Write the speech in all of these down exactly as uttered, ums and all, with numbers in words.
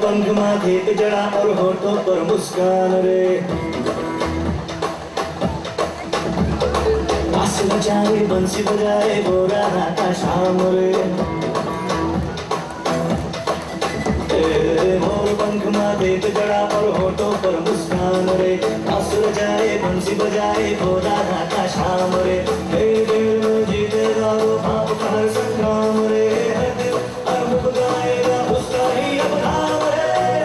पंख माथे पे जड़ा और होठों पर मुस्कान रे। बांस बजाए बंसी बजाए वो रात का शाम रे। मोर पंख माथे पे जड़ा और होठों पर मुस्कान रे। बांस बजाए बंसी बजाए वो रात का शाम रे। खेल खेल में जीतेगा वो पाप का हर संग्राम रे। हर दिल हर मुख गाएगा उसका ही अब नाम रे।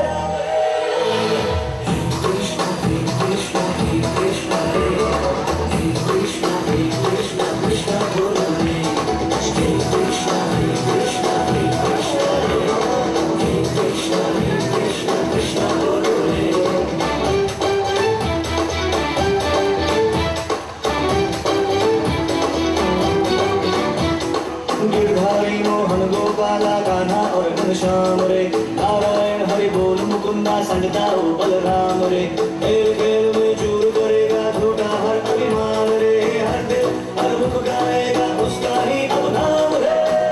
कृष्ण हे कृष्ण हे कृष्ण हे कृष्ण हे कृष्ण कृष्ण बोलो रे। हे कृष्ण हे कृष्ण हे कृष्ण हे कृष्ण हे कृष्ण कृष्ण बोलो रे। गिरधारी मोहन गोपाला कान्हा और घनश्याम रे। नारायण हरि बोल मुकुंदा संगता ओ बलराम रे। खेल खेल में चूर करेगा झूठा हर अभिमान रे। हर दिल हर मुख गाएगा उसका ही अब नाम रे।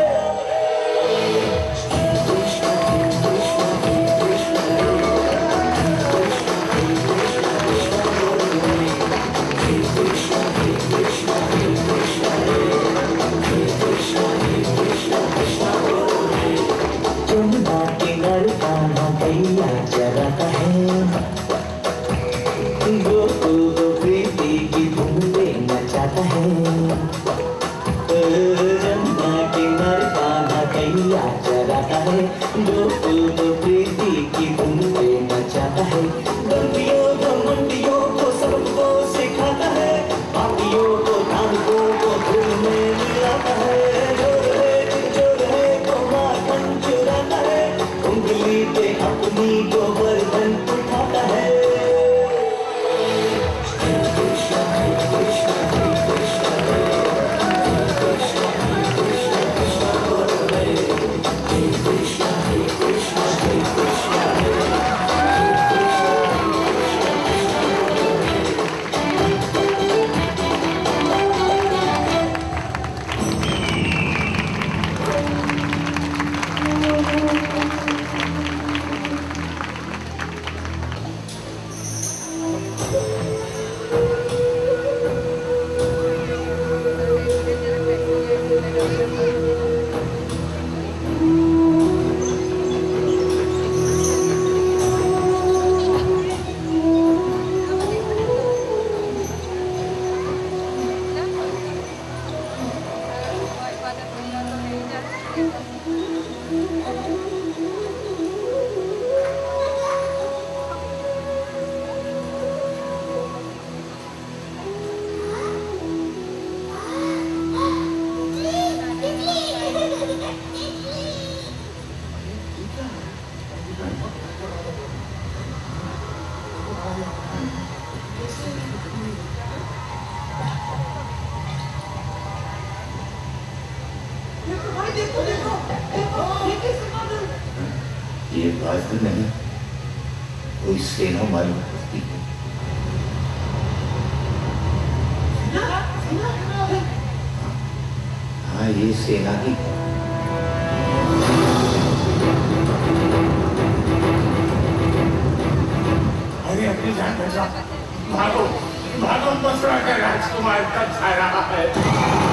कृष्ण हे कृष्ण हे कृष्ण हे कृष्ण हे कृष्ण कृष्ण बोलो रे। हे कृष्ण हे कृष्ण हे कृष्ण हे कृष्ण हे कृष्ण कृष्ण बोलो रे। चुम्मा के नर कान्हा कैया जगाता है। गोकुल को प्रीति की धुन पे नचाता है। चुम्मा के नर कान्हा कैया जगाता है। गोकुल को प्रीति की धुन पे नचाता है। बंदियों को मंडियों को सबको सिखाता है। पापियों को धानुकों को धूल में मिलाता है। जो रहे जो रहे को माखन चुराता है। उंगली पे अपनी गोवर्धन उठाता है। हे कृष्ण हे कृष्ण हे कृष्ण हे कृष्ण हे कृष्ण कृष्ण बोलो रे। हे कृष्ण हे कृष्ण हे कृष्ण हे कृष्ण हे ये बात नहीं कोई सेना मालूम होती है। हाँ ये सेना की अरे अपनी जान बचा। भागो भागो मथुरा का राजकुमार तक खा रहा है।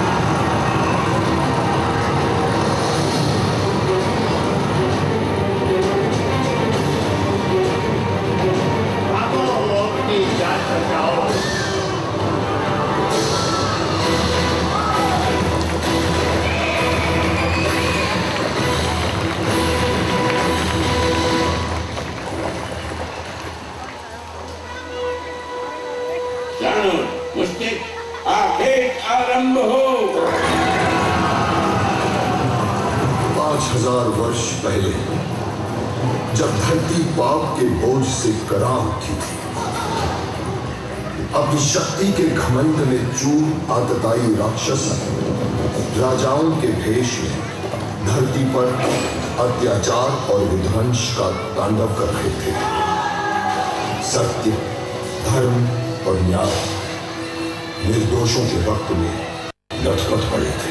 आरंभ हो। पांच हजार वर्ष पहले जब धरती पाप के बोझ से करा उठी थी, अपनी शक्ति के घमंड में चूर आतताई राक्षस राजाओं के भेष में धरती पर अत्याचार और विध्वंस का तांडव कर रहे थे। सत्य, धर्म और न्याय निर्दोषों के रक्त में लथपथ पड़े थे।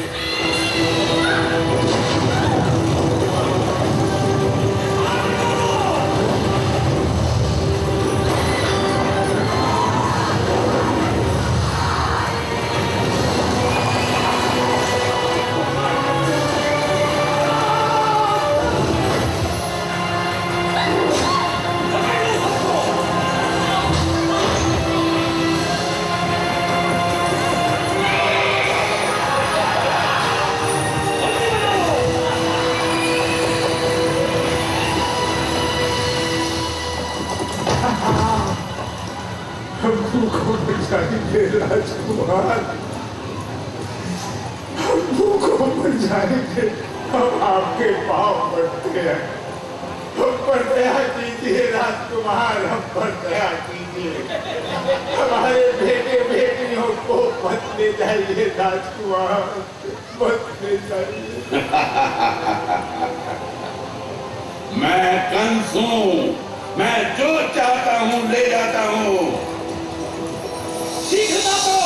राजकुमार, हम भूखों मर जाएंगे, हम आपके पाँव पड़ते हैं। हम पर दया कीजिए राजकुमार, हम पर दया कीजिए। हमारे बेटे बेटियों को मत ले जाइए राजकुमार, मत ले जाइए। मैं कंस हूँ, मैं जो चाहता हूँ ले जाता हूँ। शीघ्रता करो।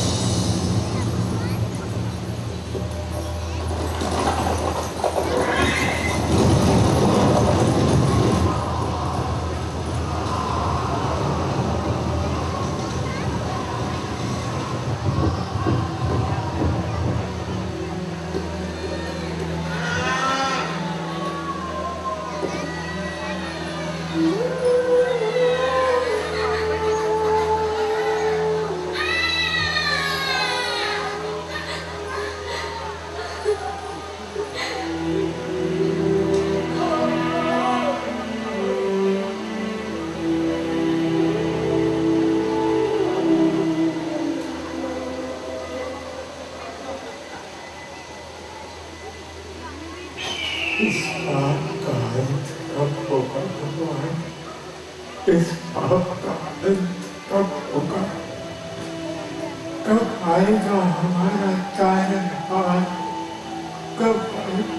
इस पाप का अंत कब होगा भगवान? इस पाप का अंत कब होगा? कब आएगा हमारा तारनहार? कब आएगा?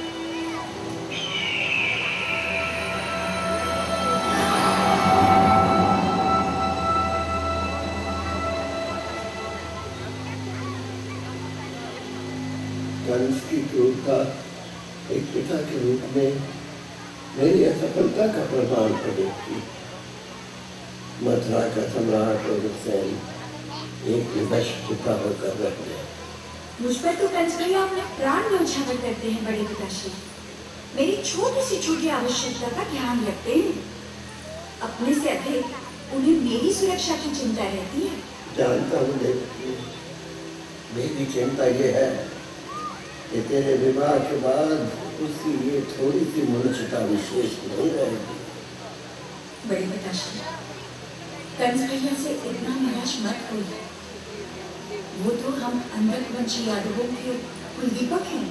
कंस की क्रूरता एक पिता के रूप में मेरी असफलता का प्रमाण प्रकट की। मथुरा का सम्राट और हुसैन एक विवश पिता होकर रह गया। मुझ पर तो कंस भैया अपने प्राण न्यौछावर करते हैं बड़े पिताश्री। मेरी छोटी सी छोटी आवश्यकता का ध्यान रखते हैं। अपने से अधिक उन्हें मेरी सुरक्षा की चिंता रहती है। जानता हूँ देवकी, मेरी चिंता ये है कि तेरे विवाह के बाद उसकी ये थोड़ी सी मनुष्यता विशेष नहीं रहेगी। बड़े पिताश्री, कंस भैया से इतना निराश मत होइए। वो तो हम अंधकवंशी यादवों के कुलदीपक हैं।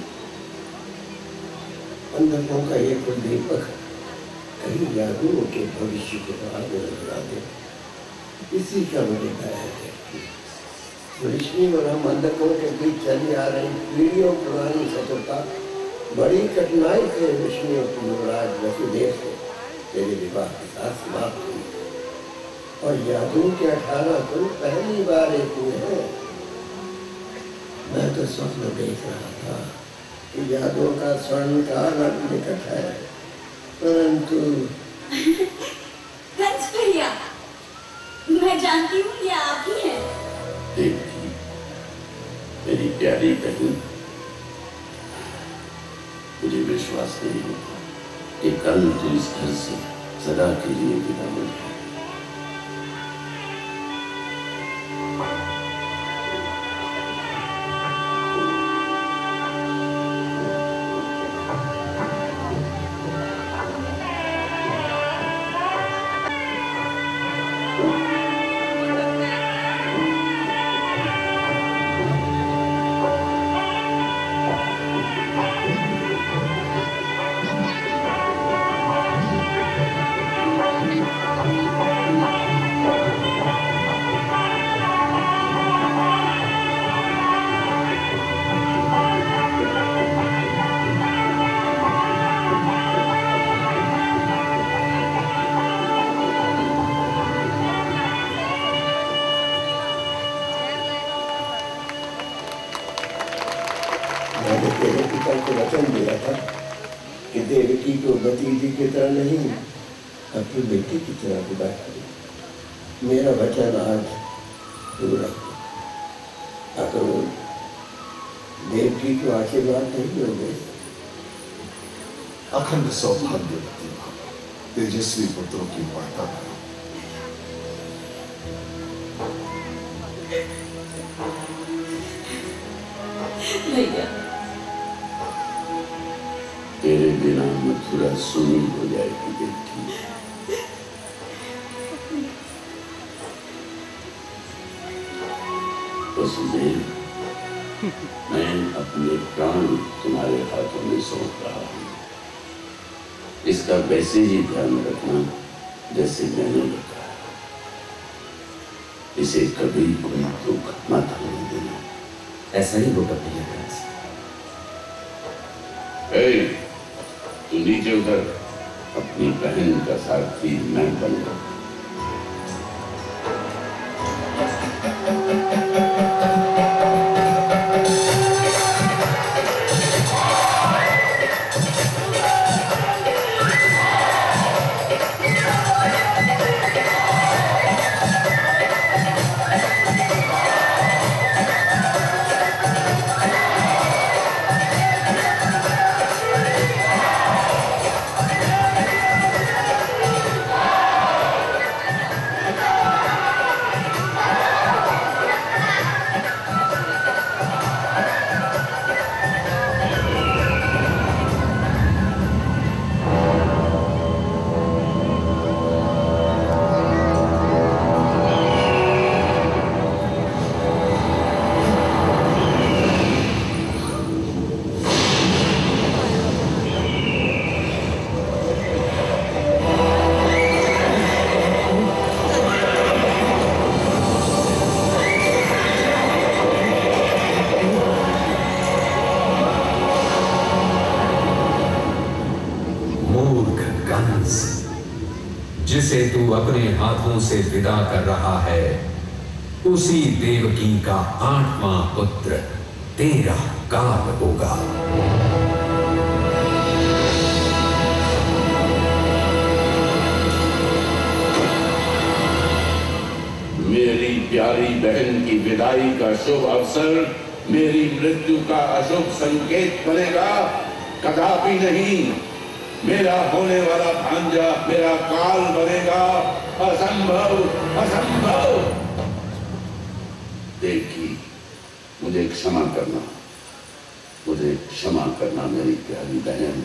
अंधकों का ये कुलदीपक कहीं यादवों के भविष्य के बाद नजर आ दे, इसी का मुझे भय है। ऋषि और हम अंधकों के बीच चली आ रही पीढ़ियों पुरानी शत्रुता बड़ी कठिनाई से ऋषियों की युवराज वसुदेव से तेरे विवाह के साथ समाप्त हुई और यादों के अठारह कुल पहली बार एक हुए हैं। मैं तो स्वप्न देख रहा था कि यादों का स्वर्ण काल अब निकट है, परंतु कंस भैया, मैं जानती हूँ ये आप ही हैं। देवकी, मेरी प्यारी बहन, मुझे विश्वास नहीं होता कि कल तू इस घर से सदा के लिए विदा हो जाए। देवकी को भतीजी की तरह नहीं, अपनी बेटी की तरह विदा करी। मेरा वचन आज पूरा। अगर देवकी को आशीर्वाद नहीं होंगे, अखंड सौभाग्यवती भव, तेजस्वी पुत्रों की वार्ता करो। भैया, तेरे बिना मथुरा सुनी हो जाएगी देवकी। वसुदेव, मैं अपने प्राण तुम्हारे हाथों में सौंप रहा हूं। इसका वैसे ही ध्यान रखना जैसे मैंने रखा। इसे कभी कोई दुख मत होने देना। ऐसा ही होगा भैया कंस। तू नीचे उतर, अपनी बहन का सारथी मैं बनूंगा। जिसे तू अपने हाथों से विदा कर रहा है, उसी देवकी का आठवां पुत्र तेरा काल होगा। मेरी प्यारी बहन की विदाई का शुभ अवसर मेरी मृत्यु का अशुभ संकेत बनेगा? कदापि नहीं। मेरा होने वाला भांजा मेरा काल बनेगा? असंभव, असंभव। देखी, मुझे क्षमा करना, मुझे क्षमा करना मेरी प्यारी बहन।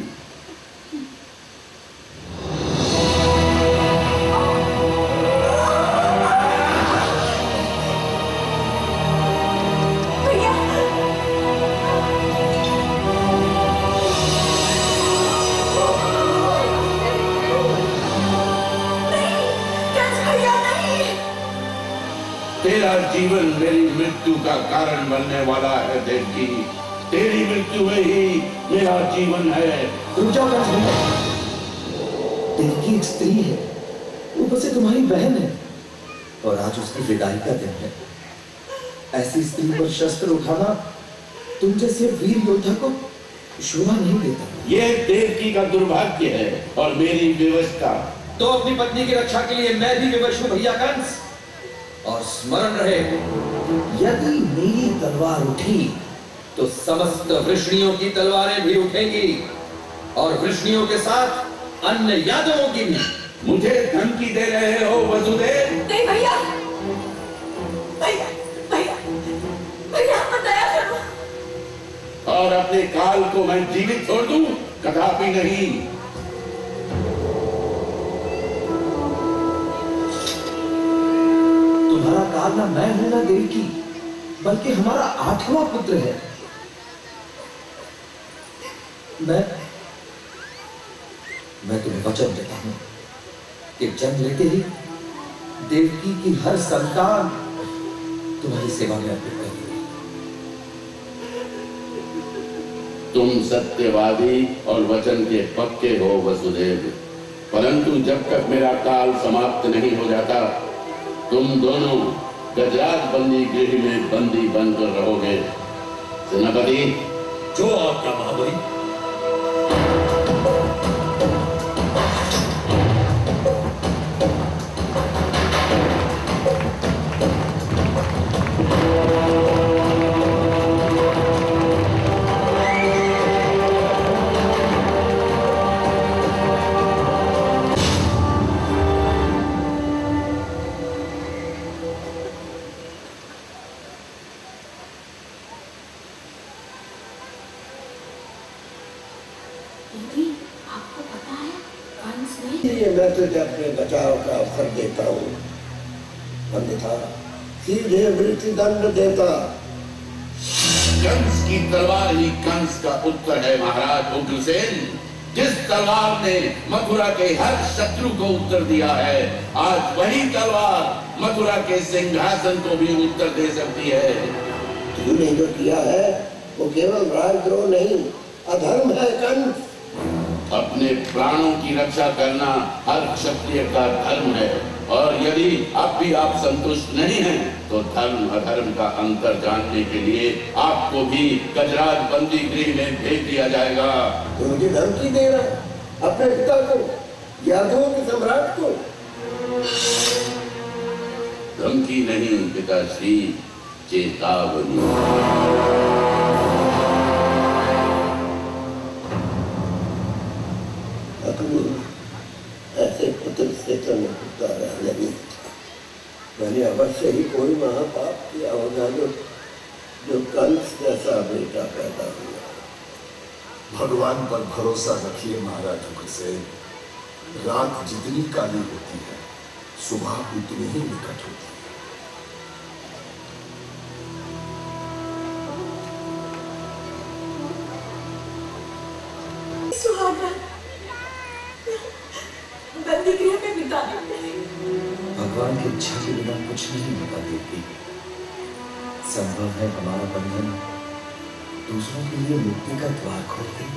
तेरा जीवन मेरी मृत्यु का कारण बनने वाला है देवकी। तेरी मृत्यु में ही मेरा जीवन है। रुक जाओ कंस भैया। देवकी एक स्त्री है, ऊपर से तुम्हारी बहन है, और आज उसकी विदाई का दिन है। ऐसी स्त्री पर शस्त्र उठाना तुम जैसे वीर योद्धा को शोभा नहीं देता। ये देवकी का दुर्भाग्य है और मेरी विवशता। तो अपनी पत्नी की रक्षा के लिए मैं भी विवश हूं भैया कंस। और स्मरण रहे, यदि मेरी तलवार उठी तो समस्त वृष्णियों की तलवारें भी उठेंगी, और वृष्णियों के साथ अन्य यादवों की भी। मुझे धमकी दे रहे हो वसुदेव? नहीं भैया, भैया, भैया, भैया बताया करो। और अपने काल को मैं जीवित छोड़ दूं? कदापि नहीं। तुम्हारा काल ना मैं हूं ना देवकी, बल्कि हमारा आठवां पुत्र है। मैं मैं तुम्हें वचन देता हूं कि जन्म लेते ही देवकी की हर संतान तुम्हारी सेवा में अर्पित करेगी। तुम सत्यवादी और वचन के पक्के हो वसुदेव, परंतु जब तक मेरा काल समाप्त नहीं हो जाता, तुम दोनों गजराज बंदी गृह में बंदी बनकर रहोगे। सेनापति, जो आपका महाबली। मैं तुझे अपने बचाव का अवसर देता हूँ, अन्यथा सीधे मृत्युदंड देता। कंस की तलवार ही कंस का उत्तर है महाराज उग्रसेन। जिस तलवार ने मथुरा के हर शत्रु को उत्तर दिया है, आज वही तलवार मथुरा के सिंहासन को भी उत्तर दे सकती है। तूने जो किया है वो केवल राजद्रोह नहीं, अधर्म है कंस। अपने प्राणों की रक्षा करना हर क्षत्रिय का धर्म है, और यदि अब भी आप संतुष्ट नहीं हैं, तो धर्म अधर्म का अंतर जानने के लिए आपको भी गजराज बंदी गृह में भेज दिया जाएगा। तो मुझे धमकी दे रहा है अपने पिता को, यादवों के सम्राट को? धमकी नहीं पिताश्री, चेतावनी। ऐसे पुत्र से तो निपटारा नहीं था। मैंने अवश्य ही कोई महापाप किया होगा जो जो कंस जैसा बेटा पैदा हुआ। भगवान पर भरोसा रखिए महाराज उग्रसेन। रात जितनी काली होती है, सुबह उतनी ही निकट होती है। सुहागरा बंदी गृह में बिताने भगवान की इच्छा के बिना कुछ नहीं होता देवी। संभव है हमारा बंधन दूसरों के लिए मुक्ति का द्वार खोल दे।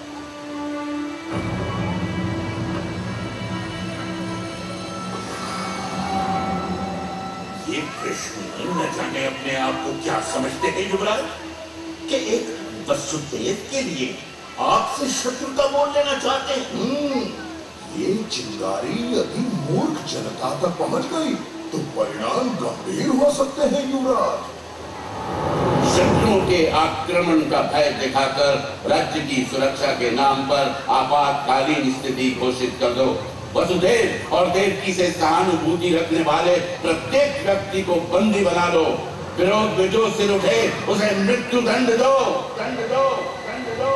ये कृष्ण न जाने अपने आप को क्या समझते हैं युवराज, कि एक वसुदेव के लिए आपसे शत्रुता बोल लेना चाहते हैं। ये चिंगारी यदि मूर्ख जनता तक पहुंच गई तो परिणाम गंभीर हो सकते हैं युवराज। शत्रुओं के आक्रमण का भय दिखाकर राज्य की सुरक्षा के नाम पर आपातकालीन स्थिति घोषित कर दो। वसुदेव और देवकी से सहानुभूति रखने वाले प्रत्येक व्यक्ति को बंदी बना लो। विरोध में जो सिर उठे उसे मृत्यु दंड दो, दंड दो, दंड दो।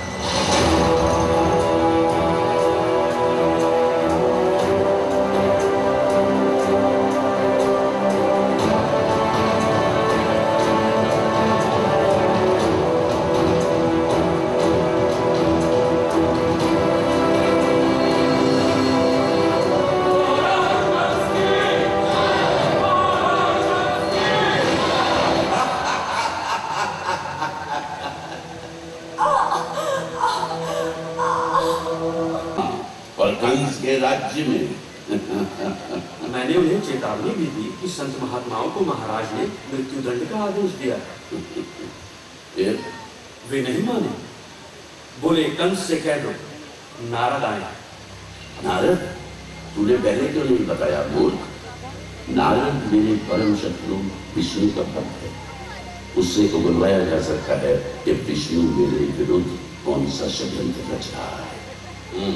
कंस के राज्य में मैंने उन्हें चेतावनी भी दी कि संत महात्माओं को महाराज ने मृत्युदंड का आदेश दिया। फिर वे नहीं माने, बोले कंस से कह दो नारद आए। नारद? तूने पहले क्यों नहीं बताया मूर्ख? नारद मेरे परम शत्रु विष्णु का भक्त है। उससे तो बुलवाया जा सकता है कि विष्णु मेरे विरुद्ध कौन सा षड्यंत्र रच रहा है।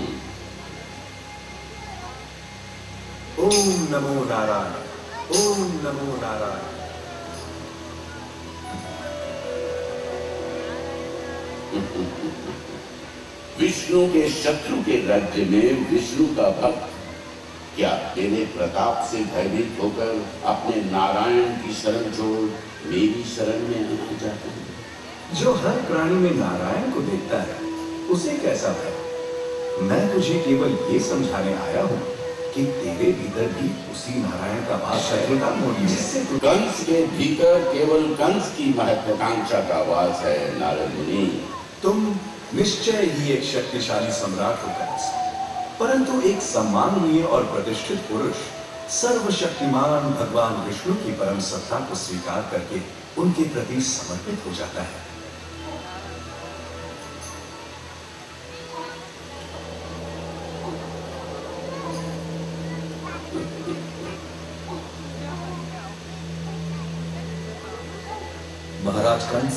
ओम नमो नारायण, ओम नमो नारायण। विष्णु के शत्रु के राज्य में विष्णु का भक्त क्या तेरे प्रताप से भयभीत होकर अपने नारायण की शरण छोड़ मेरी शरण में आना चाहता है? जो हर प्राणी में नारायण को देखता है उसे कैसा भय? मैं तुझे केवल ये समझाने आया हूँ कि तेरे भीतर भी उसी नारायण का वास रहेगा जिससे कंस के भीतर केवल कंस की महत्वाकांक्षा का वास है। नारद मुनि, तुम निश्चय ही एक शक्तिशाली सम्राट हो कंस, परंतु एक सम्माननीय और प्रतिष्ठित पुरुष सर्वशक्तिमान भगवान विष्णु की परम सत्ता को स्वीकार करके उनके प्रति समर्पित हो जाता है। महाराज कंस,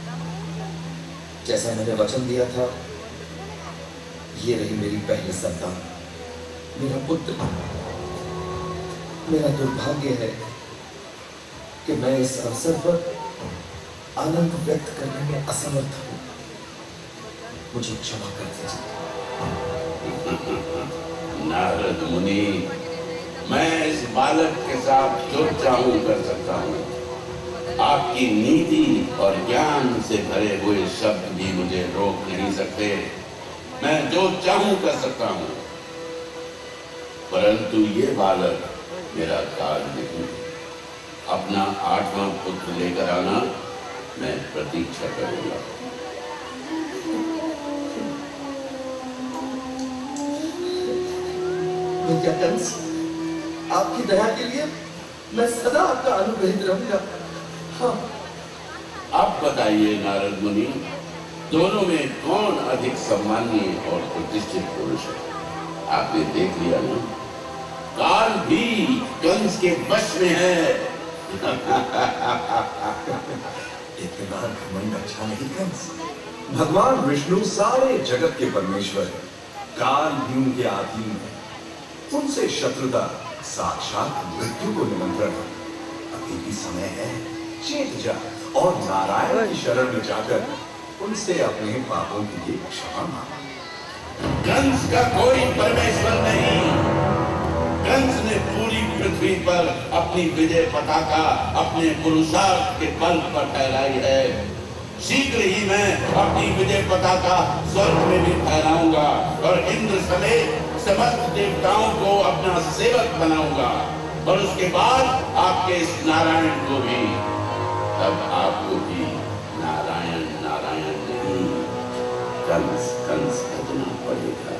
जैसा मैंने वचन दिया था, ये रही मेरी पहली संतान, मेरा पुत्र। मेरा दुर्भाग्य है कि मैं इस अवसर पर आनंद व्यक्त करने में असमर्थ हूं। मुझे क्षमा कर दीजिए। नारद मुनि, मैं इस बालक के साथ जो चाहूं कर सकता हूं। आपकी नीति और ज्ञान से भरे हुए शब्द भी मुझे रोक नहीं सकते। मैं जो चाहूं कर सकता हूं, परंतु ये बालक मेरा काल नहीं। अपना आठवां पुत्र लेकर आना, मैं प्रतीक्षा करूंगा। विद्याकंस, आपकी दया के लिए मैं सदा आपका अनुग्रहित रहूंगा। हाँ। आप बताइए नारद मुनि, दोनों में कौन अधिक सम्मानीय और प्रतिष्ठित पुरुष है? आपने देख लिया ना, काल भी कंस के वश में है। इतना घमंड अच्छा नहीं कंस। भगवान विष्णु सारे जगत के परमेश्वर है, काल भी उनके अधीन है। उनसे शत्रुता साक्षात मृत्यु को निमंत्रण है। अभी भी समय है, चेत जा और नारायण की शरण में जाकर उनसे अपने पापों के लिए क्षमा मांग। कंस का कोई परमेश्वर नहीं। कंस ने पूरी पृथ्वी पर अपनी विजय पताका अपने पुरुषार्थ के बल पर फहराई है। शीघ्र ही मैं अपनी विजय पताका स्वर्ग में भी फहराऊंगा और इंद्र समेत समस्त देवताओं को अपना सेवक बनाऊंगा। और उसके बाद आपके इस नारायण को भी, तब आपको भी नारायण नारायण नहीं, कंस कंस भजना पड़ेगा।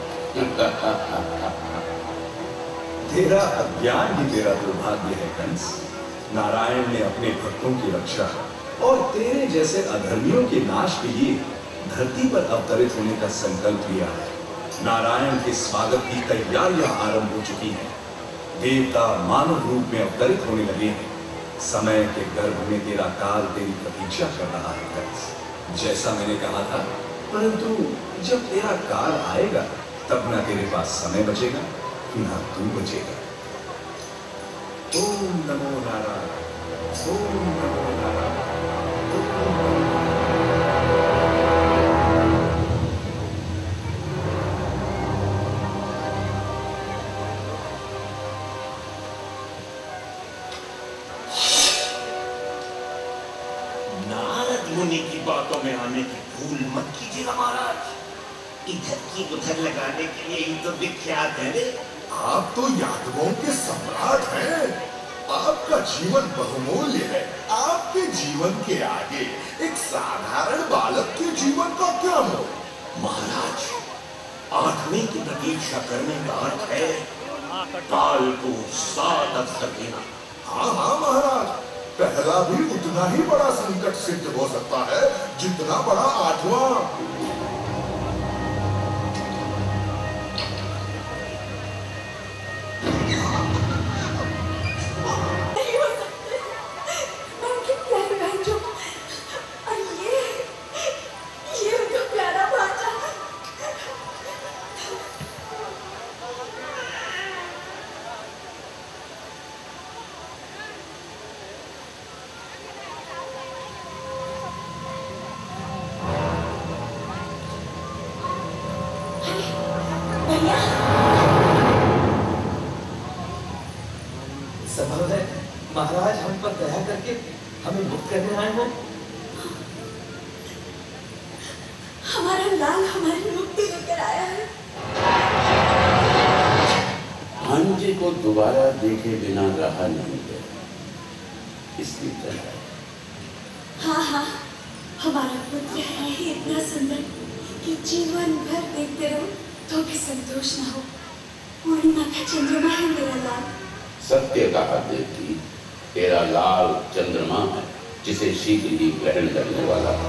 तेरा अज्ञान ही तेरा दुर्भाग्य है कंस। नारायण ने अपने भक्तों की रक्षा और तेरे जैसे अधर्मियों के नाश के लिए धरती पर अवतरित होने का संकल्प लिया है। नारायण के स्वागत की तैयारियां आरंभ हो चुकी हैं। देवता मानव रूप में अवतरित होने लगे हैं। समय के गर्भ में तेरा काल तेरी प्रतीक्षा कर रहा है कंस, जैसा मैंने कहा था। परंतु जब तेरा काल आएगा, तब ना तेरे पास समय बचेगा, ना तू बचेगा। ओम नमो नारायण, ओम नमो नारायण, ओम नमो मुनि की बातों में आने की भूल मत कीजिएगा महाराज। इधर की उधर लगाने के लिए ही तो विख्यात है रे। आप तो यादवों के सम्राट हैं। आपका जीवन बहुमूल्य है। आपके जीवन के आगे एक साधारण बालक के जीवन का क्या मोल? महाराज, आठवीं की प्रतीक्षा करने का अर्थ है काल को सात अवसर देना। हाँ हाँ महाराज, पहला भी उतना ही बड़ा संकट सिद्ध हो सकता है जितना बड़ा आठवां। संभव है महाराज हम पर दया करके हमें मुक्त करने आए हो। हमारा लाल हमारी मुक्ति लेकर आया है। भांजे को दोबारा देखे बिना रहा नहीं गया, इसकी तरह। हाँ हाँ, हमारा पुत्र है ही इतना सुंदर कि जीवन भर देखते रहो तो भी संतोष न हो। पूर्णिमा का चंद्रमा है मेरा लाल। सत्य कहा देवकी, तेरा लाल चंद्रमा है जिसे शीघ्र ही ग्रहण करने वाला है।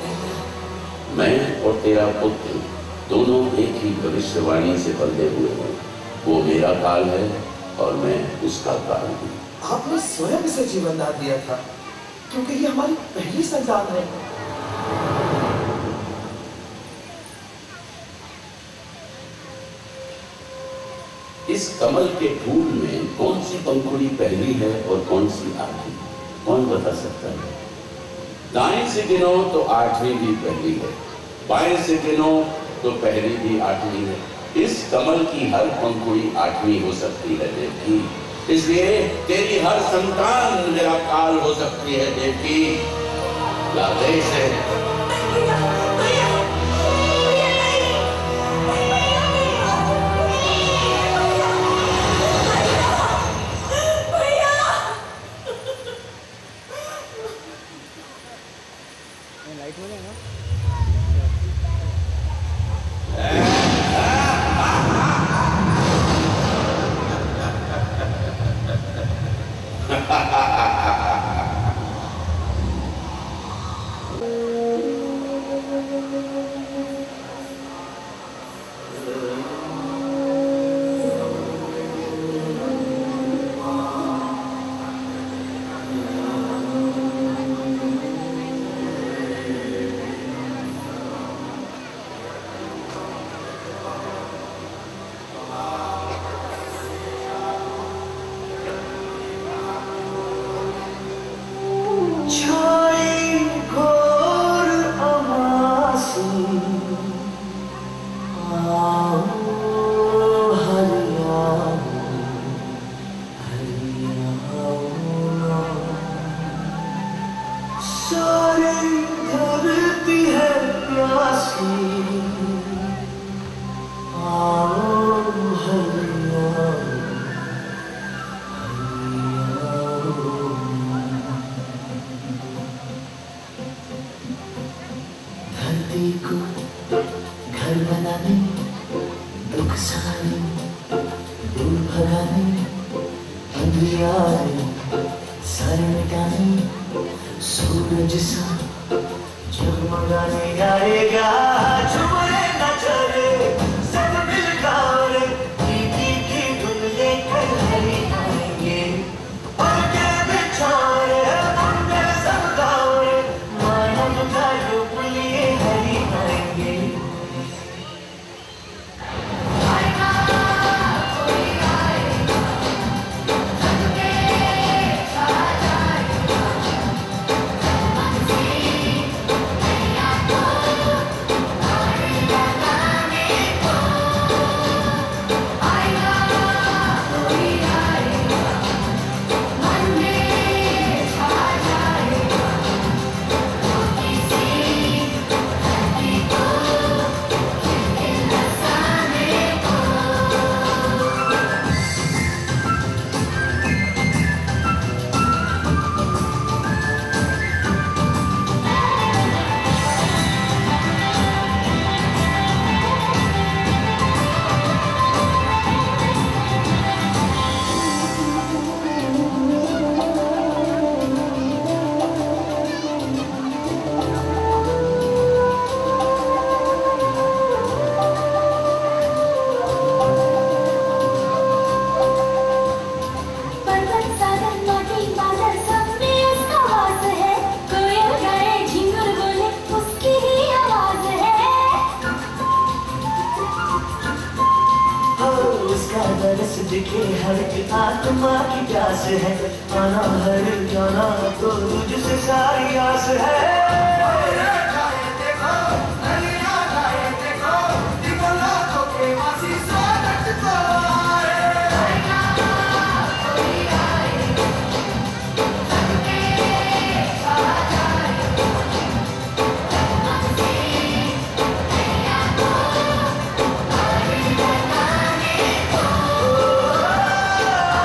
मैं और तेरा पुत्र दोनों एक ही भविष्यवाणी से बंधे हुए हैं। वो मेरा काल है और मैं उसका काल हूँ। आपने स्वयं इसे जीवन दान दिया था, क्योंकि ये हमारी पहली संतान है। इस कमल के फूल में कौन सी पंखुड़ी पहली है और कौन सी आठवीं, कौन बता सकता है? दाएं से गिनो तो आठवीं भी पहली है, बाएं से गिनो तो पहली भी आठवीं है। इस कमल की हर पंखुड़ी आठवीं हो सकती है देवकी, इसलिए तेरी हर संतान मेरा काल हो सकती है देवकी। लादेश है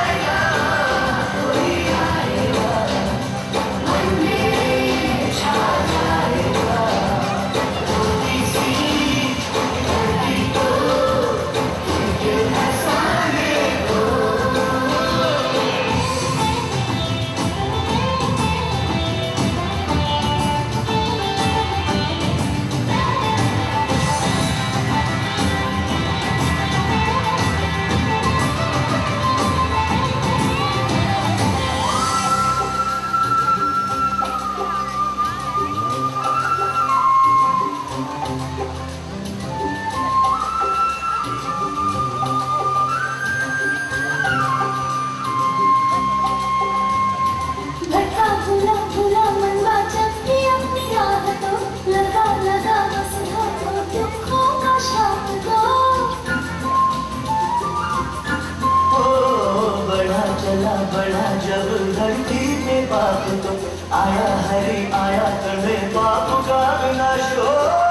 Child. पाप तो आया हरि आया तुम्हें पाप का विनाश हो।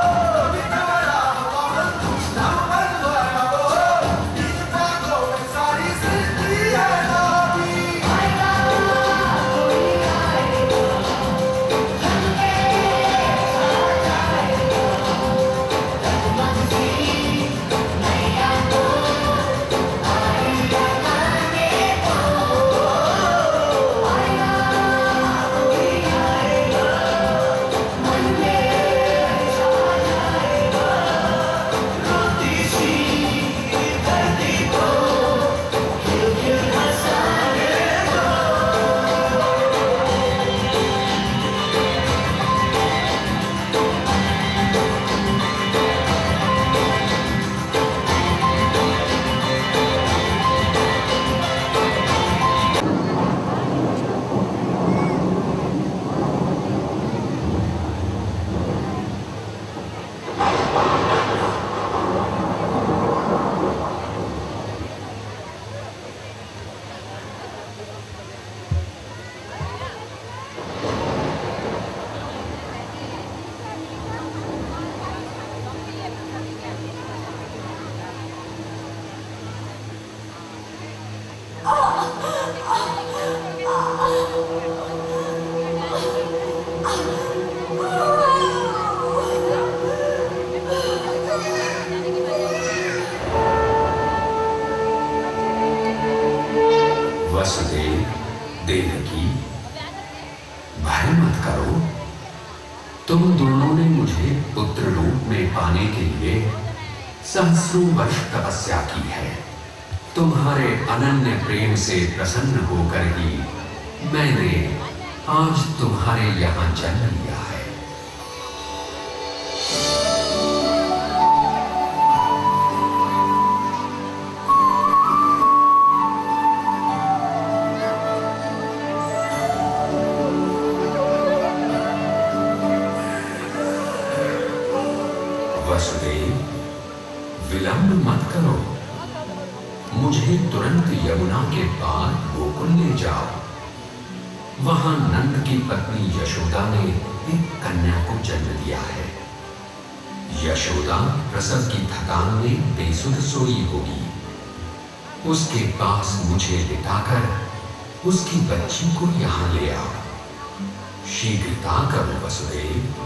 वसुदेव देवकी, भय मत करो। तुम दोनों ने मुझे पुत्र रूप में पाने के लिए सहस्रों वर्ष तपस्या की है। तुम्हारे अनन्य प्रेम से प्रसन्न होकर ही मैंने आज तुम्हारे यहां जन्म लिया है। वसुदेव, विलंब मत करो। मुझे तुरंत यमुना के पार गोकुल ले जाओ। वहां नंद की पत्नी यशोदा ने एक कन्या को जन्म दिया है। यशोदा प्रसव की थकान में बेसुध सोई होगी। उसके पास मुझे लिटाकर उसकी बच्ची को यहां ले आओ। शीघ्रता करो वसुदेव।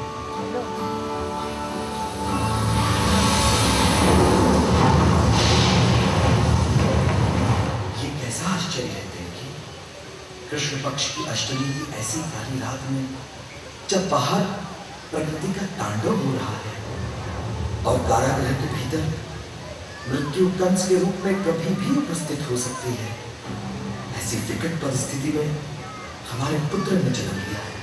कृष्ण पक्ष की अष्टमी की ऐसी काली रात में जब बाहर प्रकृति का तांडव हो रहा है और कारागृह के भीतर मृत्यु कंस के रूप में कभी भी उपस्थित हो सकती है, ऐसी विकट परिस्थिति में हमारे पुत्र ने जन्म लिया है।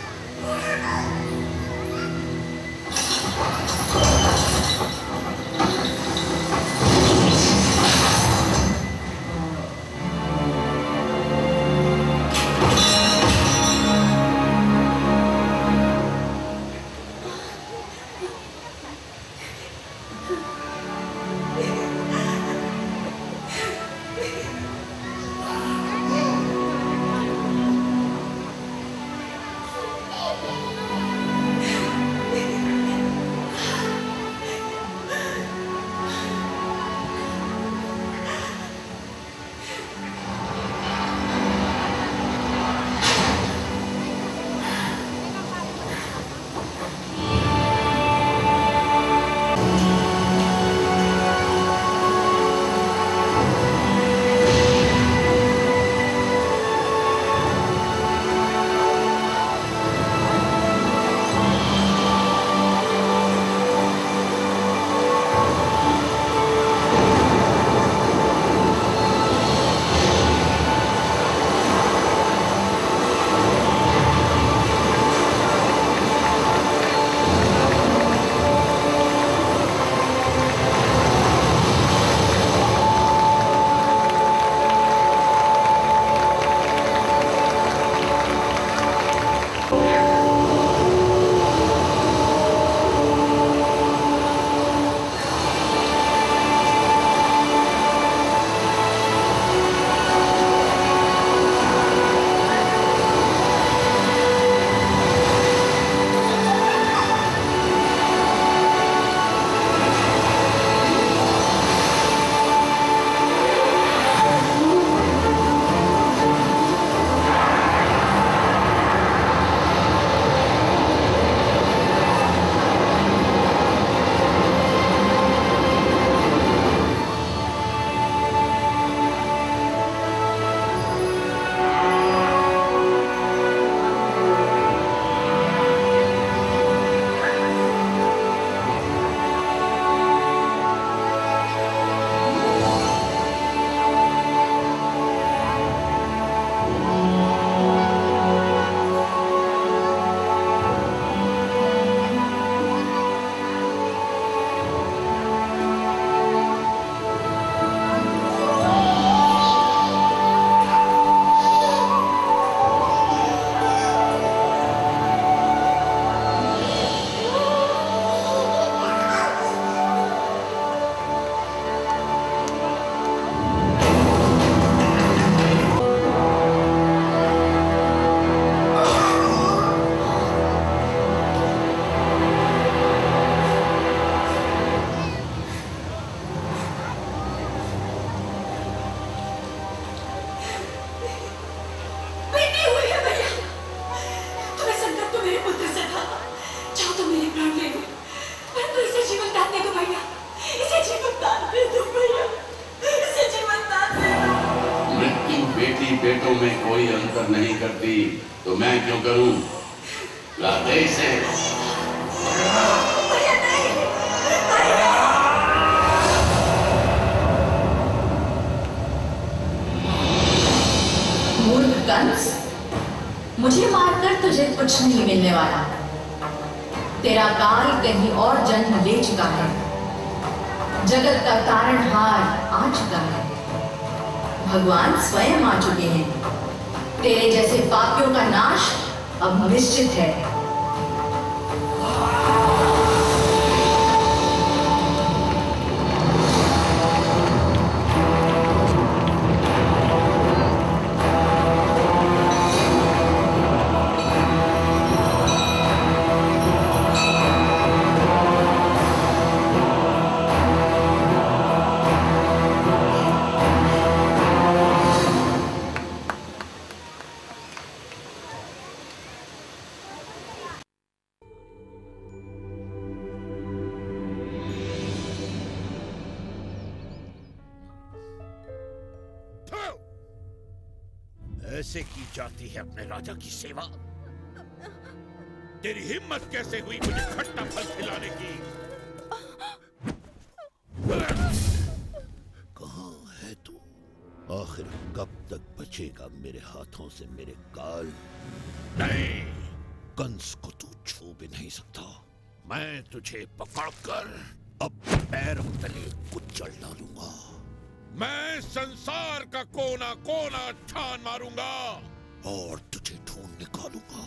में कोई अंतर नहीं करती तो मैं क्यों करूं? लाते से मूर्ख कंस, मुझे मारकर तुझे कुछ नहीं मिलने वाला। तेरा काल कहीं और जन्म ले चुका है, जगत का तारणहार आ चुका है, भगवान स्वयं आ चुके हैं। तेरे जैसे पापियों का नाश अब निश्चित है। ऐसे की जाती है अपने राजा की सेवा? तेरी हिम्मत कैसे हुई मुझे खट्टा फल खिलाने की? कहाँ है तू? आखिर कब तक बचेगा मेरे हाथों से मेरे काल? नहीं, कंस को तू छू भी नहीं सकता। मैं तुझे पकड़कर अब पैरों तले कुचल डालूंगा। मैं संसार का कोना कोना छान मारूंगा और तुझे ढूंढ निकालूंगा।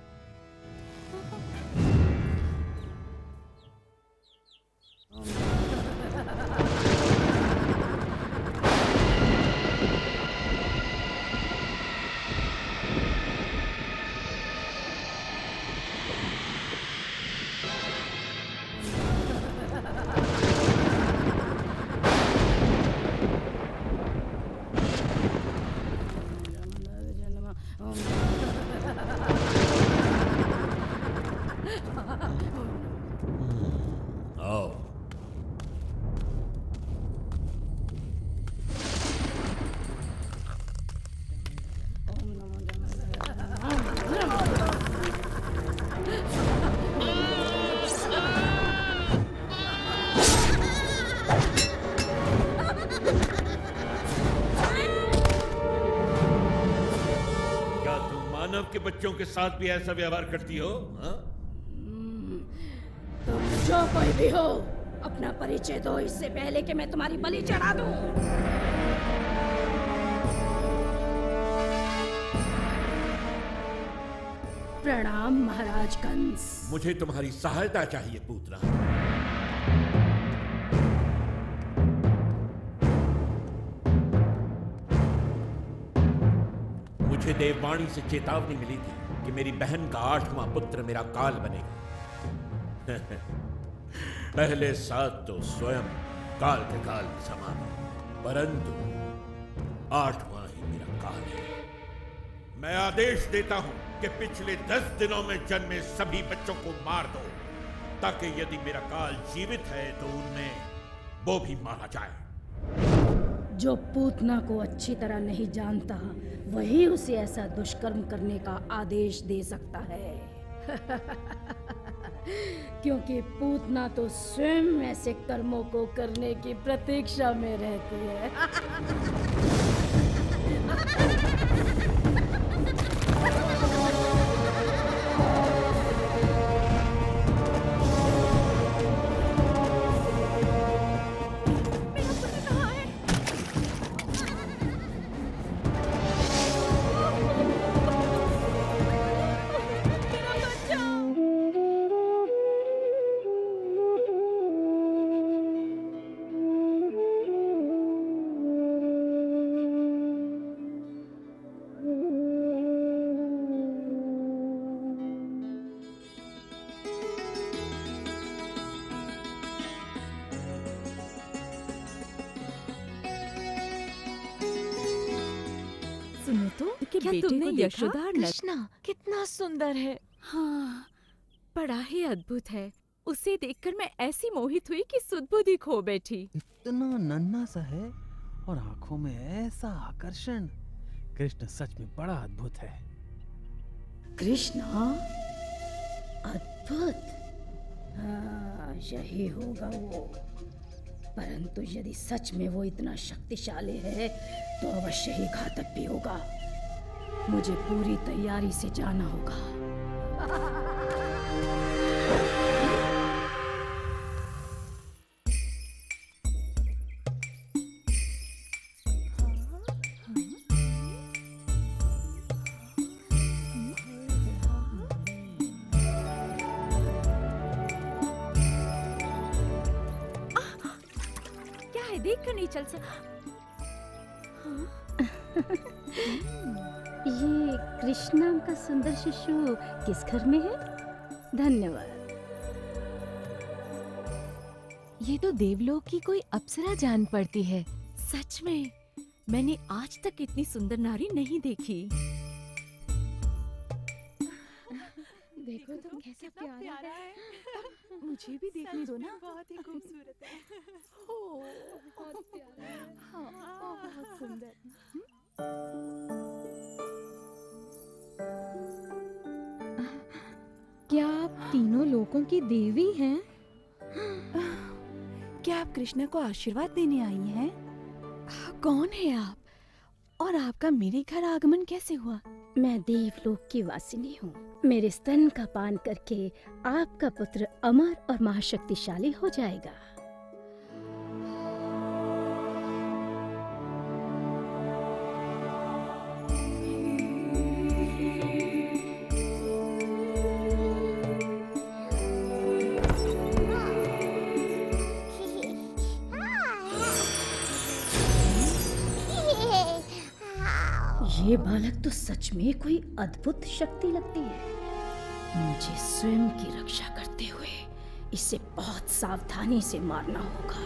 के बच्चों के साथ भी ऐसा व्यवहार करती हो? हा? तुम जो कोई भी हो, अपना परिचय दो इससे पहले कि मैं तुम्हारी बलि चढ़ा दूं। प्रणाम महाराज कंस। मुझे तुम्हारी सहायता चाहिए पूतना। मुझे देववाणी से चेतावनी मिली थी कि मेरी बहन का आठवां पुत्र मेरा काल बनेगा। पहले सात तो स्वयं काल के काल समान, परंतु आठवां ही मेरा काल है। मैं आदेश देता हूं कि पिछले दस दिनों में जन्मे सभी बच्चों को मार दो, ताकि यदि मेरा काल जीवित है तो उनमें वो भी मारा जाए। जो पूतना को अच्छी तरह नहीं जानता, वही उसे ऐसा दुष्कर्म करने का आदेश दे सकता है। क्योंकि पूतना तो स्वयं ऐसे कर्मों को करने की प्रतीक्षा में रहती है। सुनो तो कि क्या बेटे तुमने को यशोदा और कृष्णा कितना सुंदर है। हाँ, बड़ा ही अद्भुत है। उसे देखकर मैं ऐसी मोहित हुई कि सुध-बुद्धि खो बैठी। इतना नन्हा सा है और आंखों में ऐसा आकर्षण। कृष्ण सच में बड़ा अद्भुत है। कृष्ण अद्भुत? हाँ, यही होगा वो। परंतु यदि सच में वो इतना शक्तिशाली है तो अवश्य ही घातक भी होगा। मुझे पूरी तैयारी से जाना होगा। नहीं चल सकता। ये कृष्णा का सुंदर शिशु किस घर में है? धन्यवाद। ये तो देवलोक की कोई अप्सरा जान पड़ती है। सच में मैंने आज तक इतनी सुंदर नारी नहीं देखी। देखो तो कैसा प्यारा, प्यारा है, है। मुझे भी देखने दो ना। बहुत ही खूबसूरत है। ओ, बहुत प्यारा है। हाँ, बहुत सुंदर। क्या आप तीनों लोगों की देवी हैं? क्या आप कृष्ण को आशीर्वाद देने आई हैं? कौन है आप? और आपका मेरे घर आगमन कैसे हुआ? मैं देवलोक की वासिनी हूँ। मेरे स्तन का पान करके आपका पुत्र अमर और महाशक्तिशाली हो जाएगा। ये बालक तो सच में कोई अद्भुत शक्ति लगती है। मुझे स्वयं की रक्षा करते हुए इसे बहुत सावधानी से मारना होगा।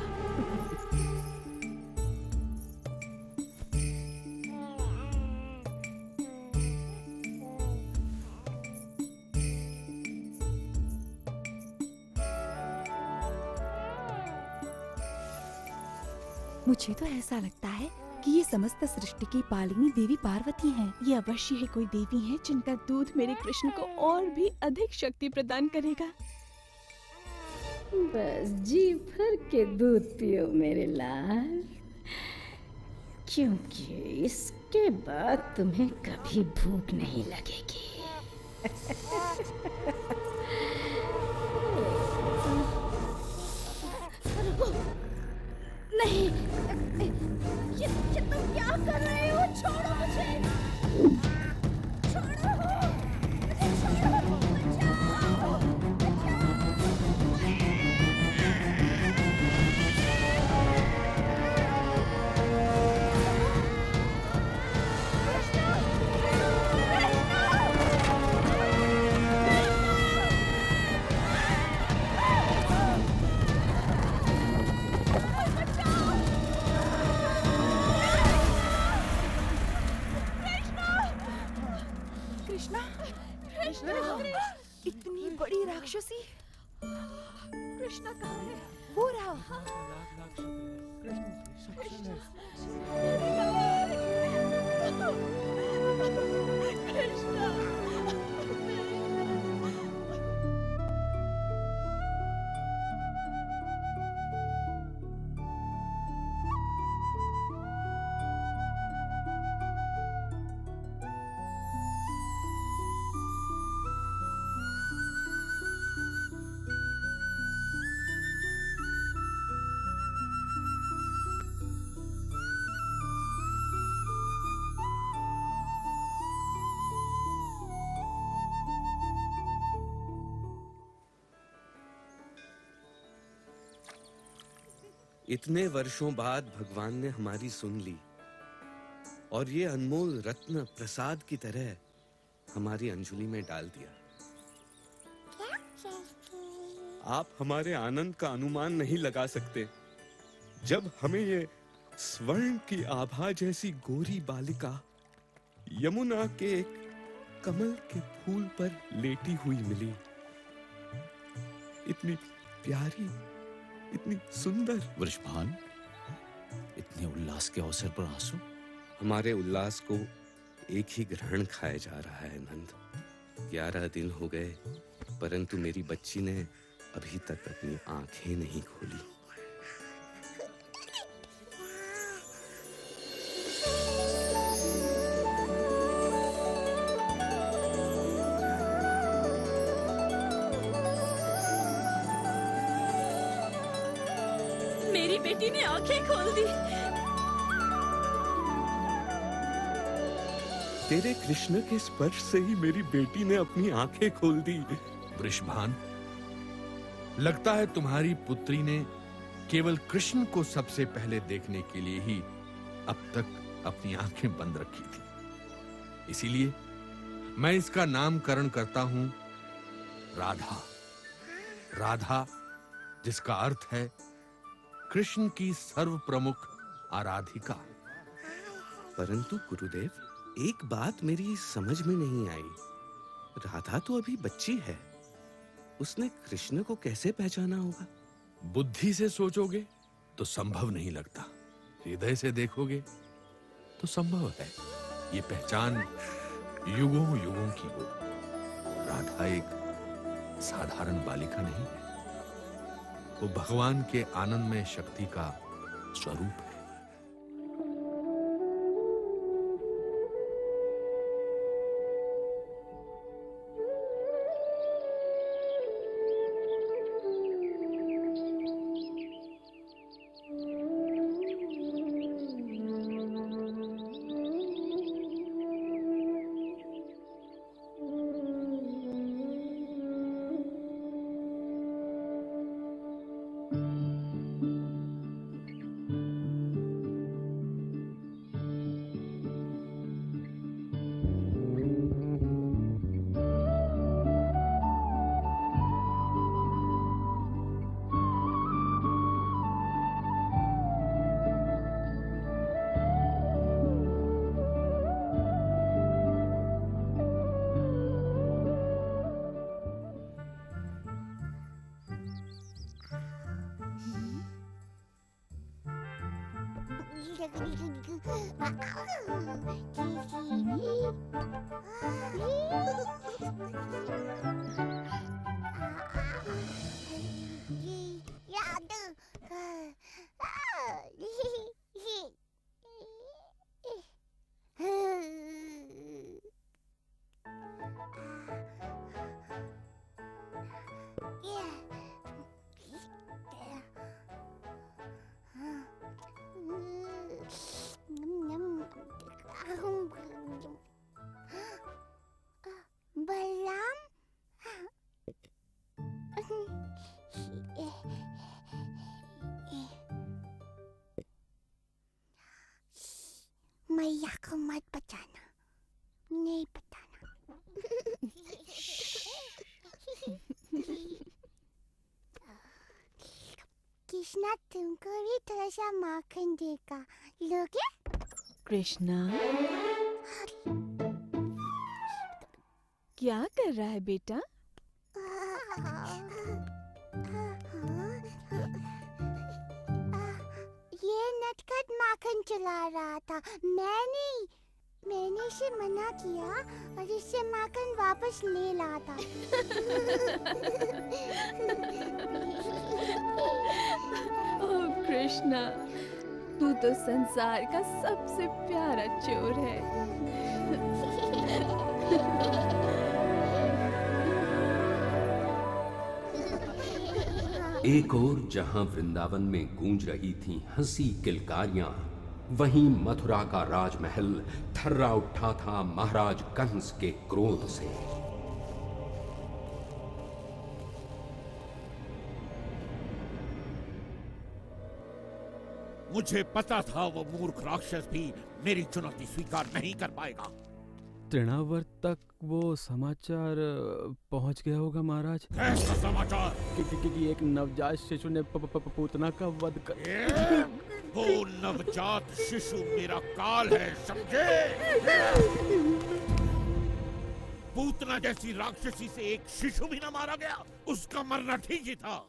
मुझे तो ऐसा लगता है कि ये समस्त सृष्टि की पालिनी देवी पार्वती हैं। ये अवश्य ही कोई देवी हैं जिनका दूध मेरे कृष्ण को और भी अधिक शक्ति प्रदान करेगा। बस जी भर के दूध पियो मेरे लाल, क्योंकि इसके बाद तुम्हें कभी भूख नहीं लगेगी। नहीं, ये, ये तुम क्या कर रहे हो? छोड़ो मुझे, छोड़ो, मुझे छोड़ो, बचाओ, इतनी बड़ी राक्षसी कृष्णा कहाँ है? वो रहा। इतने वर्षों बाद भगवान ने हमारी सुन ली और ये अनमोल रत्न प्रसाद की तरह हमारी अंजुलि में डाल दिया। आप हमारे आनंद का अनुमान नहीं लगा सकते जब हमें ये स्वर्ण की आभा जैसी गोरी बालिका यमुना के एक कमल के फूल पर लेटी हुई मिली। इतनी प्यारी, इतनी सुंदर। वृषभान, इतने उल्लास के अवसर पर आंसू? हमारे उल्लास को एक ही ग्रहण खाया जा रहा है नंद। ग्यारह दिन हो गए परंतु मेरी बच्ची ने अभी तक अपनी आंखें नहीं खोली। मेरी बेटी ने आंखें खोल दी। तेरे कृष्ण के स्पर्श से ही मेरी बेटी ने अपनी आंखें खोल दी। वृषभान, लगता है तुम्हारी पुत्री ने केवल कृष्ण को सबसे पहले देखने के लिए ही अब तक अपनी आंखें बंद रखी थी। इसीलिए मैं इसका नामकरण करता हूं राधा। राधा जिसका अर्थ है कृष्ण की सर्व प्रमुख आराधिका। परंतु गुरुदेव, एक बात मेरी समझ में नहीं आई। राधा तो अभी बच्ची है, उसने कृष्ण को कैसे पहचाना होगा? बुद्धि से सोचोगे तो संभव नहीं लगता, हृदय से देखोगे तो संभव है। ये पहचान युगों युगों की हो। राधा एक साधारण बालिका नहीं है, वो भगवान के आनंदमय शक्ति का स्वरूप है। मैया को मत बचाना, नहीं बताना। कृष्णा तुमको भी थोड़ा सा माखन देगा, लोगे? कृष्णा क्या कर रहा है बेटा? ये नटखट माखन चला रहा था। मैं नहीं, मैंने इसे मना किया और इससे माखन वापस ले लाया था। ओह कृष्णा, तू तो संसार का सबसे प्यारा चोर है। एक ओर जहां वृंदावन में गूंज रही थीं हंसी किलकारियां, वहीं मथुरा का राजमहल थर्रा उठा था महाराज कंस के क्रोध से। मुझे पता था वो मूर्ख राक्षस भी मेरी चुनौती स्वीकार नहीं कर पाएगा। तृणावर्त तक वो समाचार पहुंच गया होगा महाराज। कैसा समाचार? कि, कि, कि एक नवजात शिशु ने प, प, प, पूतना का वध कर। वो नवजात शिशु मेरा काल है, समझे? पूतना जैसी राक्षसी से एक शिशु भी न मारा गया, उसका मरना ठीक ही था।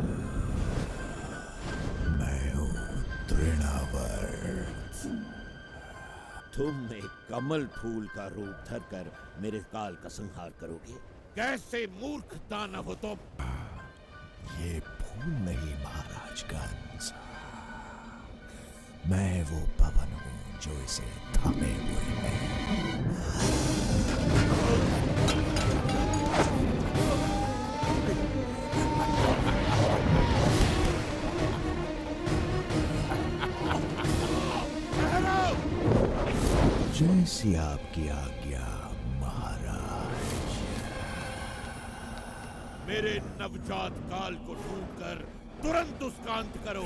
मैं हूँ तृणावर्त, तुम एक कमल फूल का रूप धरकर मेरे काल का संहार करोगे? कैसे मूर्ख दानव हो तुम! ये फूल नहीं महाराज कंस, मैं वो पवन हूं जो इसे थामे हुए है। जैसी आपकी आज्ञा महाराज। मेरे नवजात काल को ढूंढकर तुरंत उसका अंत करो।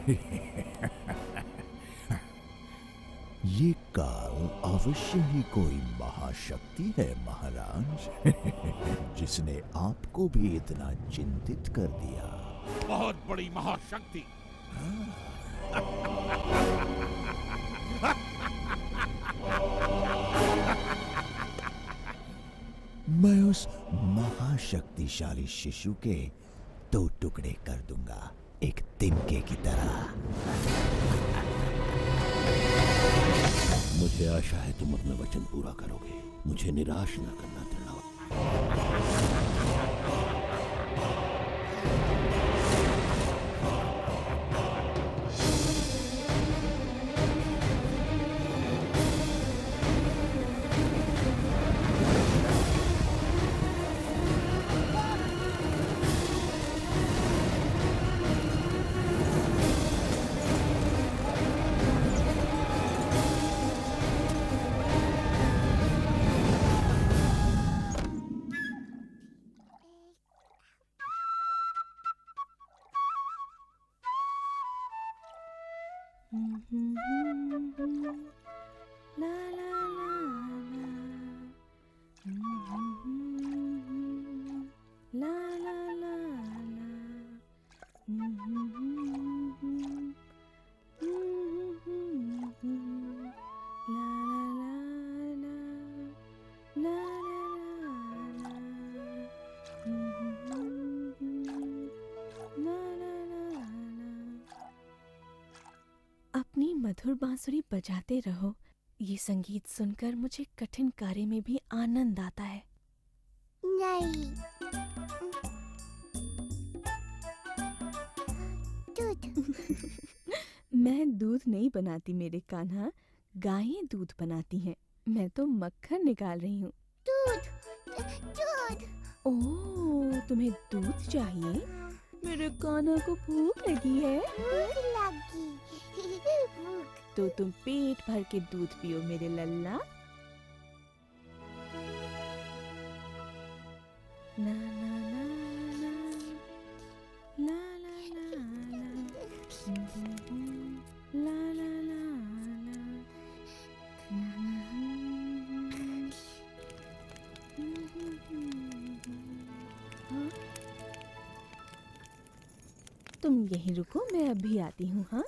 ये काल अवश्य ही कोई महाशक्ति है महाराज, जिसने आपको भी इतना चिंतित कर दिया। बहुत बड़ी महाशक्ति। मैं उस महाशक्तिशाली शिशु के दो टुकड़े कर दूंगा, एक तिनके की तरह। मुझे आशा है तुम अपना वचन पूरा करोगे। मुझे निराश न करना तृणावत। अपनी मधुर बांसुरी बजाते रहो। ये संगीत सुनकर मुझे कठिन कार्य में भी आनंद आता है। नहीं। दूध। मैं दूध नहीं बनाती मेरे कान्हा, गायें दूध बनाती हैं। मैं तो मक्खन निकाल रही हूँ। दूध, दूध। ओह, तुम्हें दूध चाहिए? मेरे कान्हा को भूख लगी है। भूख लगी। तो तुम पेट भर के दूध पियो मेरे लल्ला। ना ना ना ना ला ला ला ला ला ला ला ला। तुम यहीं रुको, मैं अभी आती हूँ। हाँ,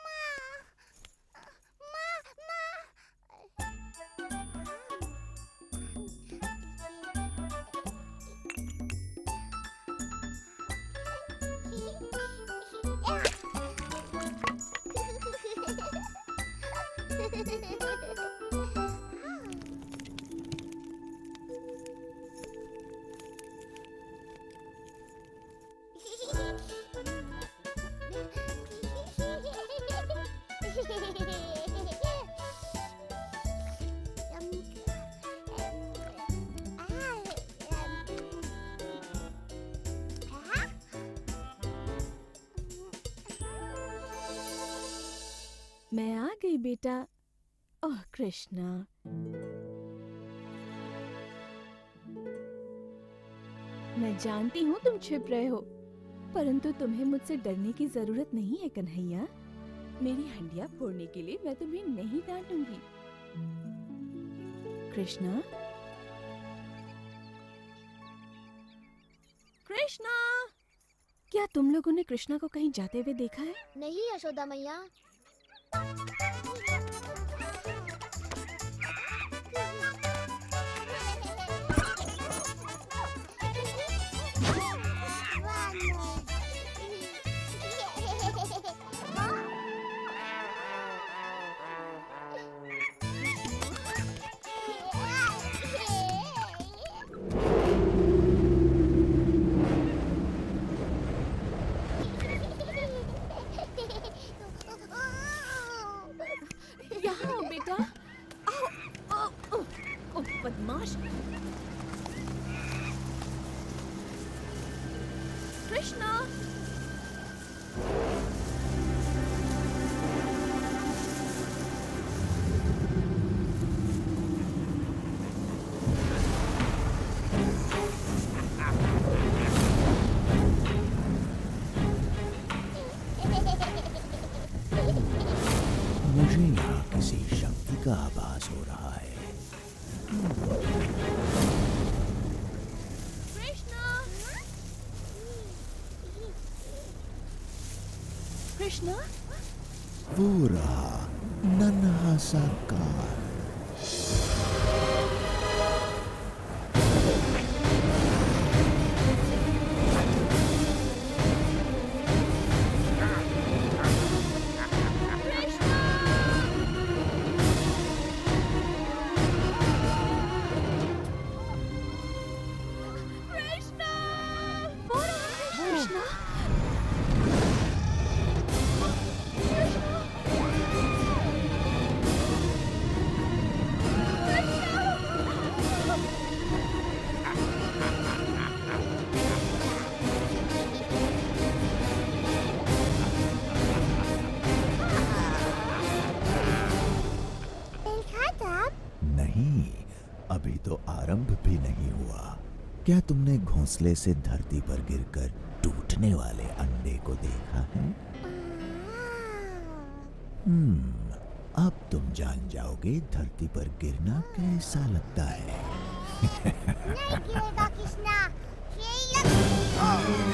मैं आ गई बेटा। ओह कृष्णा, मैं जानती हूँ तुम छिप रहे हो, परंतु तुम्हें मुझसे डरने की जरूरत नहीं है कन्हैया। मेरी हंडिया फोड़ने के लिए मैं तुम्हें नहीं डांटूंगी। कृष्णा, कृष्णा, क्या तुम लोगों ने कृष्णा को कहीं जाते हुए देखा है? नहीं यशोदा मैया। कृष्णा। मुझे यहाँ किसी शक्ति का आभास हो रहा है। कृष्णा, वो रहा नन्हा सा कार। अभी तो आरंभ भी नहीं हुआ। क्या तुमने घोंसले से धरती पर गिरकर टूटने वाले अंडे को देखा है? हम्म, अब तुम जान जाओगे धरती पर गिरना कैसा लगता है। नहीं गिरेगा कृष्णा, ये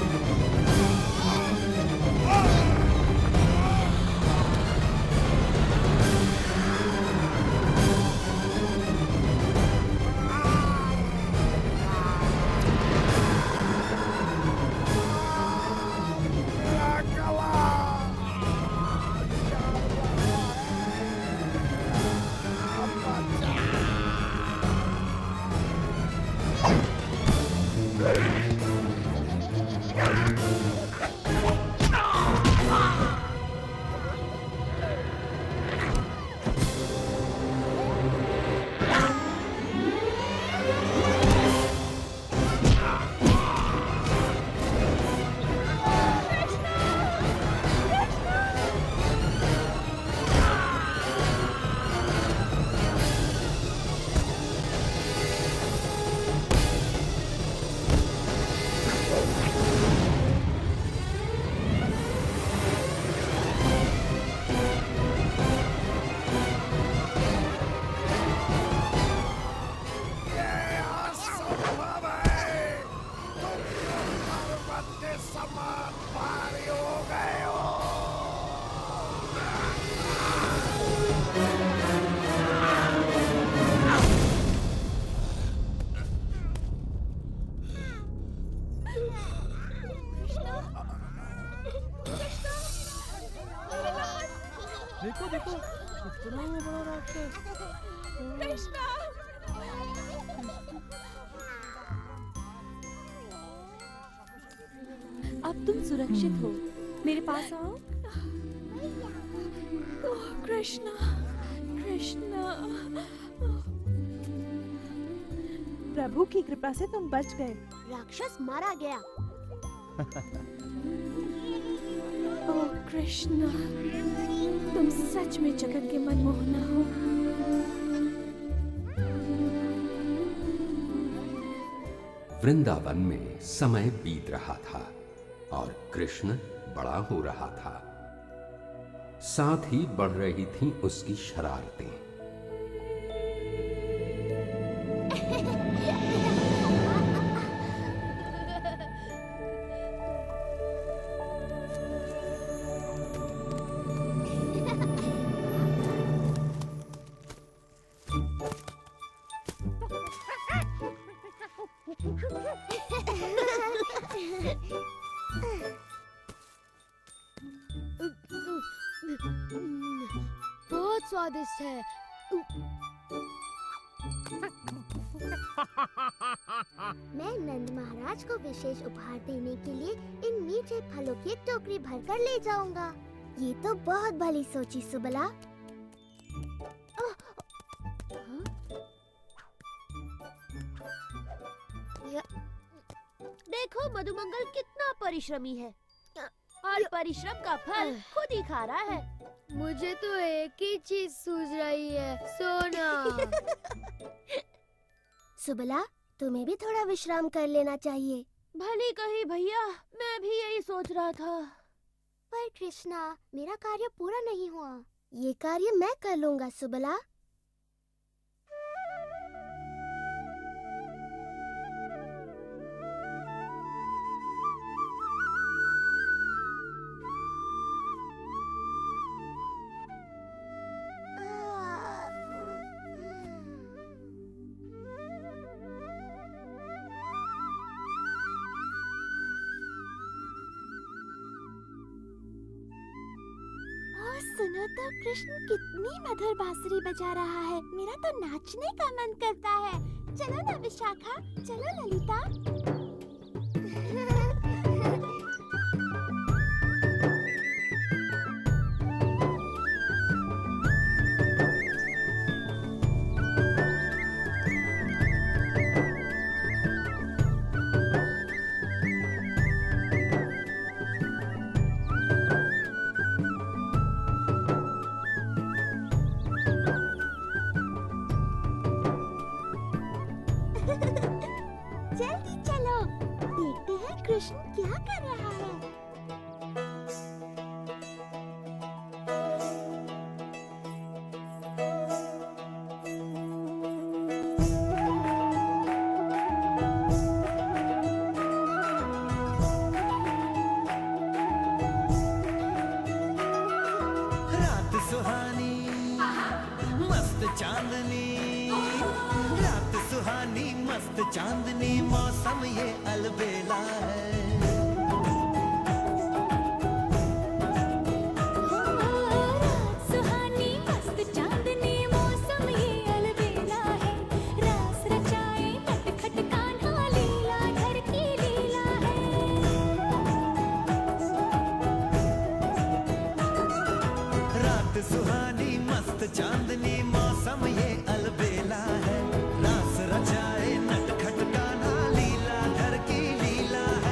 देखो देखो कितना बड़ा राक्षस। कृष्णा, अब तुम सुरक्षित हो, मेरे पास आओ। ओह कृष्णा, कृष्णा। प्रभु की कृपा से तुम बच गए। राक्षस मारा गया। ओह कृष्णा, तुम सच में जगत के मनमोहना हो। वृंदावन में समय बीत रहा था और कृष्ण बड़ा हो रहा था। साथ ही बढ़ रही थीं उसकी शरारतें। बहुत स्वादिष्ट है। मैं नंद महाराज को विशेष उपहार देने के लिए इन मीठे फलों की एक टोकरी भरकर ले जाऊंगा। ये तो बहुत भली सोची सुबला। देखो मधुमंगल कितना परिश्रमी है और परिश्रम का फल खुद ही खा रहा है। मुझे तो एक ही चीज सूझ रही है, सोना। सुबला, तुम्हें भी थोड़ा विश्राम कर लेना चाहिए। भली कही भैया, मैं भी यही सोच रहा था। पर कृष्णा, मेरा कार्य पूरा नहीं हुआ। ये कार्य मैं कर लूंगा सुबला। सुनो तो कृष्ण कितनी मधुर बांसुरी बजा रहा है। मेरा तो नाचने का मन करता है। चलो ना विशाखा, चलो ललिता। जल्दी चलो, देखते हैं कृष्ण क्या कर रहा है। रात सुहानी मस्त चांदनी, रात सुहानी मस्त चांदनी, मौसम ये अलबेला है। रात सुहानी मस्त चांदनी, मौसम ये अलबेला है। रास रचाए नटखट कान्हा, लीला घर की लीला है। रात सुहानी मस्त चांदनी, मौसम ये अलबेला है। रास रचाए नटखट कान्हा, लीला घर की लीला है।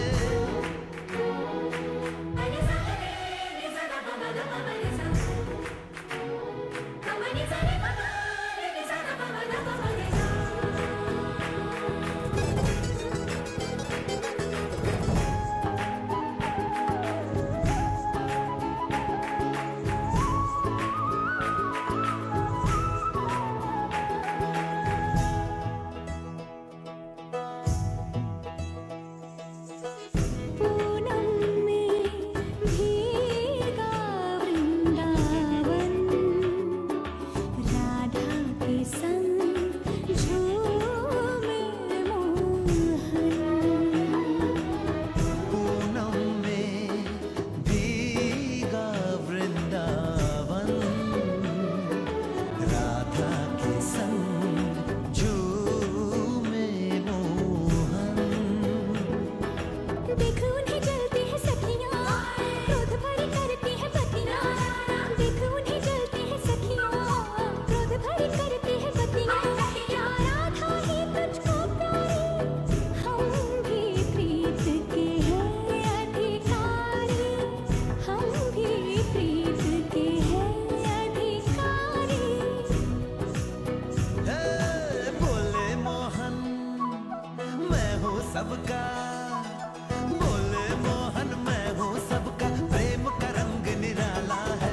सबका बोले मोहन, मैं हूँ सबका, प्रेम का रंग निराला है।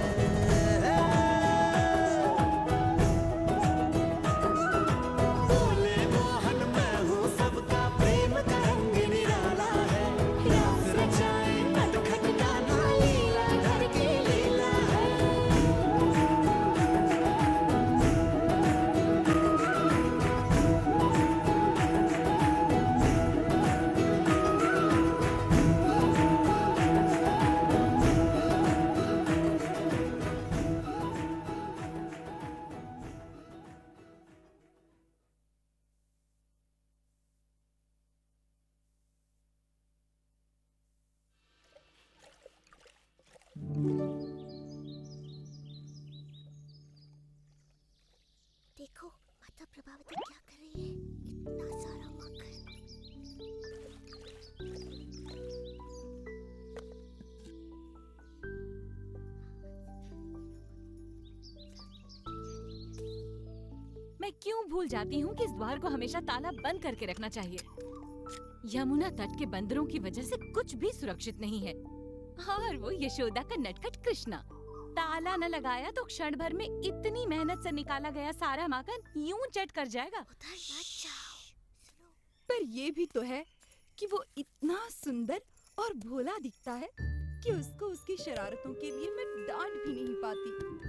बोले मोहन, मैं हूँ सबका, प्रेम का रंग निराला है। रास रचाए नटखट कान्हा, लीला घर की लीला है। भूल जाती हूँ कि इस द्वार को हमेशा ताला बंद करके रखना चाहिए। यमुना तट के बंदरों की वजह से कुछ भी सुरक्षित नहीं है। और वो यशोदा का नटखट कृष्णा, ताला न लगाया तो क्षण भर में इतनी मेहनत से निकाला गया सारा माखन यूं चट कर जाएगा। पर ये भी तो है कि वो इतना सुंदर और भोला दिखता है कि उसको उसकी शरारतों के लिए मैं डांट भी नहीं पाती।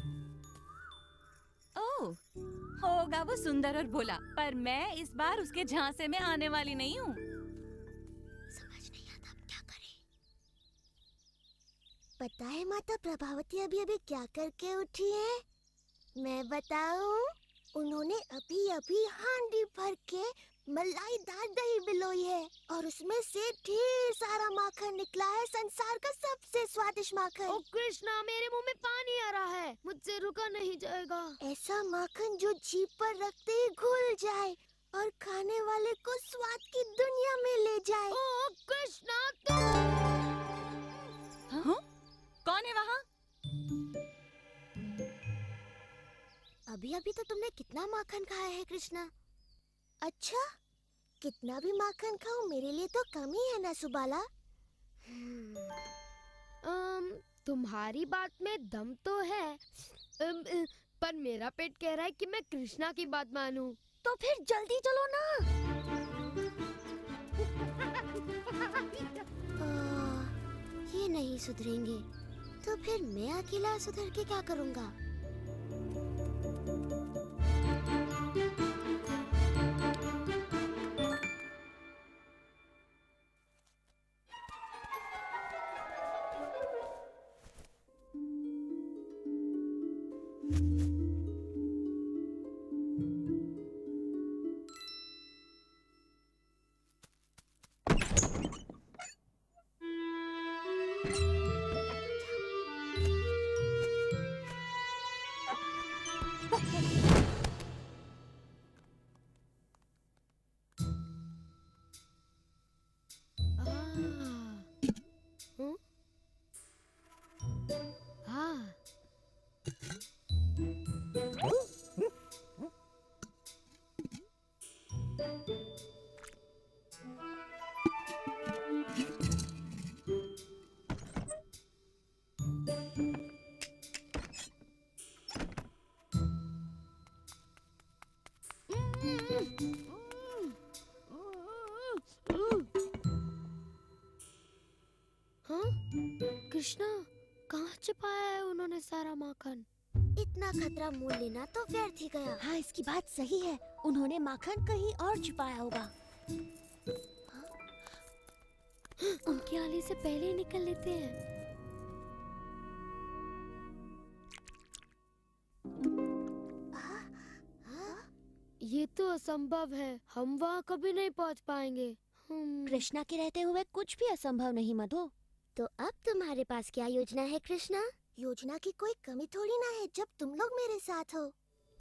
ओह, होगा वो सुंदर और भोला, पर मैं इस बार उसके झांसे में आने वाली नहीं हूँ। समझ नहीं आता क्या करें। पता है माता प्रभावती अभी अभी क्या करके उठी है? मैं बताऊं? उन्होंने अभी अभी हांडी भर के मलाईदार दही बिलोई है और उसमें से ढेर सारा माखन निकला है, संसार का सबसे स्वादिष्ट माखन। ओ कृष्णा, मेरे मुंह में पानी आ रहा है, मुझसे रुका नहीं जाएगा। ऐसा माखन जो जीभ पर रखते ही घुल जाए और खाने वाले को स्वाद की दुनिया में ले जाए। ओ कृष्णा, तू हाँ? कौन है वहाँ? अभी अभी तो तुमने कितना माखन खाया है कृष्णा? अच्छा, कितना भी माखन खाओ मेरे लिए तो कम ही है ना सुबाला। अम, तुम्हारी बात में दम तो है, अम, पर मेरा पेट कह रहा है कि मैं कृष्णा की बात मानूं। तो फिर जल्दी चलो ना। आ, ये नहीं सुधरेंगे तो फिर मैं अकेला सुधर के क्या करूँगा? कृष्णा, कहाँ छिपाया है उन्होंने सारा माखन? इतना खतरा मोल लेना तो व्यर्थ ही गया। हाँ, इसकी बात सही है, उन्होंने माखन कहीं और छुपाया होगा। उनके आने से पहले ही निकल लेते हैं। ये तो असंभव है, हम वहाँ कभी नहीं पहुँच पाएंगे। कृष्णा के रहते हुए कुछ भी असंभव नहीं मधु। तो अब तुम्हारे पास क्या योजना है कृष्णा? योजना की कोई कमी थोड़ी ना है जब तुम लोग मेरे साथ हो।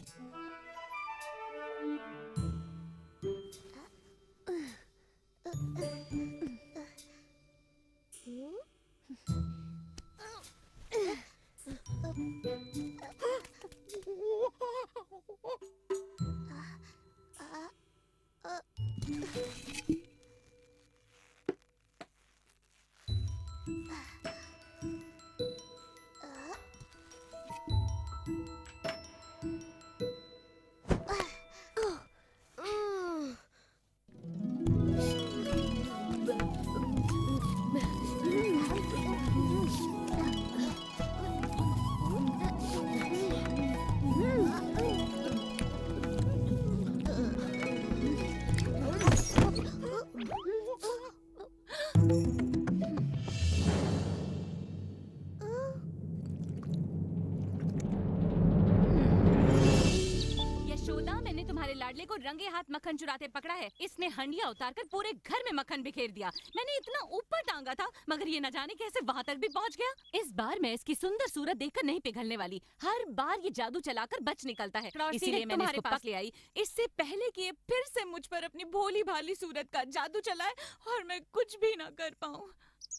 लाडले को रंगे हाथ मक्खन चुराते पकड़ा है। इसने हंडिया उतारकर पूरे घर में मक्खन बिखेर दिया। मैंने इतना ऊपर टांगा था मगर ये न जाने कैसे वहाँ तक भी पहुँच गया। इस बार मैं इसकी सुंदर सूरत देखकर नहीं पिघलने वाली। हर बार ये जादू चलाकर बच निकलता है, इसीलिए मैंने इसको पास ले आई। इससे पहले कि ये फिर से मुझ पर अपनी भोली भाली सूरत का जादू चलाए और मैं कुछ भी न कर पाऊँ।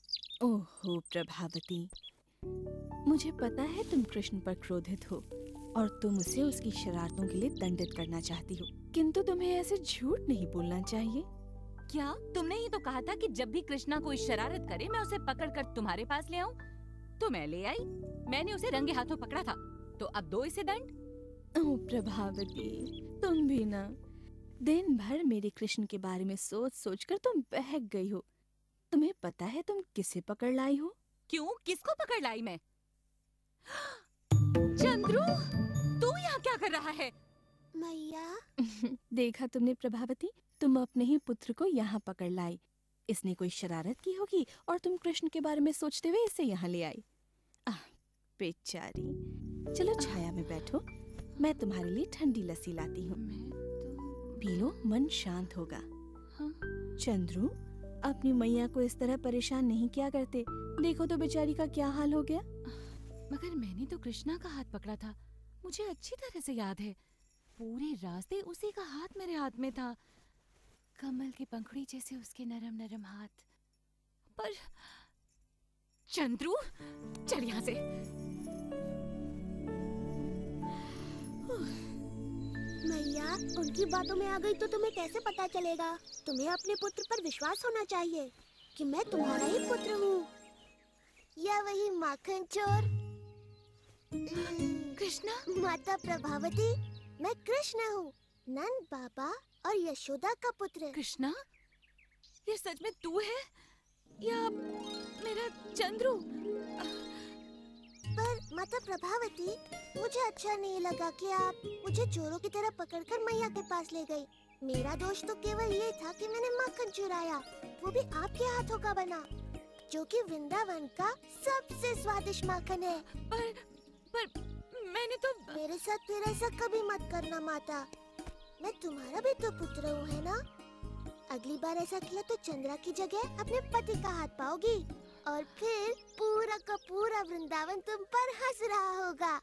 ओहो प्रभावती, मुझे पता है तुम कृष्ण पर क्रोधित हो और तुम उसे उसकी शरारतों के लिए दंडित करना चाहती हो, किंतु तुम्हें ऐसे झूठ नहीं बोलना चाहिए। क्या तुमने ही तो कहा था कि जब भी कृष्णा कोई शरारत करे मैं उसे पकड़कर तुम्हारे पास ले आऊं? तो मैं ले आई। मैंने उसे रंगे हाथों पकड़ा था, तो अब दो इसे दंड। ओह प्रभावती, तुम भी ना, दिन भर मेरे कृष्ण के बारे में सोच सोच कर तुम बहक गई हो। तुम्हें पता है तुम किसे पकड़ लाई हो? क्यों, किसको पकड़ लाई मैं? चंद्रू, तू यहाँ क्या कर रहा है? मैया देखा तुमने प्रभावती, तुम अपने ही पुत्र को यहाँ पकड़ लाई। इसने कोई शरारत की होगी और तुम कृष्ण के बारे में सोचते हुए इसे यहाँ ले आई। आह, बेचारी। चलो छाया में बैठो, मैं तुम्हारे लिए ठंडी लस्सी लाती हूँ। पी लो, मन शांत होगा। चंद्रू, अपनी मैया को इस तरह परेशान नहीं किया करते। देखो तो बेचारी का क्या हाल हो गया। मगर मैंने तो कृष्णा का हाथ पकड़ा था, मुझे अच्छी तरह से याद है। पूरे रास्ते उसी का हाथ मेरे हाथ में था, कमल की पंखुड़ी जैसे उसके नरम नरम हाथ। पर चंद्रू, चल यहाँ से। मैया, उनकी बातों में आ गई तो तुम्हें कैसे पता चलेगा? तुम्हें अपने पुत्र पर विश्वास होना चाहिए कि मैं तुम्हारा ही पुत्र हूँ। या वही माखन चोर कृष्णा? माता प्रभावती, मैं कृष्ण हूँ, नंद बाबा और यशोदा का पुत्र। कृष्णा, ये सच में तू है या मेरा चंद्रू? पर माता प्रभावती, मुझे अच्छा नहीं लगा कि आप मुझे चोरों की तरह पकड़कर मैया के पास ले गई। मेरा दोष तो केवल ये था कि मैंने माखन चुराया, वो भी आपके हाथों का बना, जो कि वृंदावन का सबसे स्वादिष्ट माखन है। पर, पर मैंने तो मेरे साथ फिर ऐसा कभी मत करना माता, मैं तुम्हारा भी तो पुत्र हूँ, है ना? अगली बार ऐसा किया तो चंद्रा की जगह अपने पति का हाथ पाओगी और फिर पूरा का पूरा वृंदावन तुम पर हंस रहा होगा।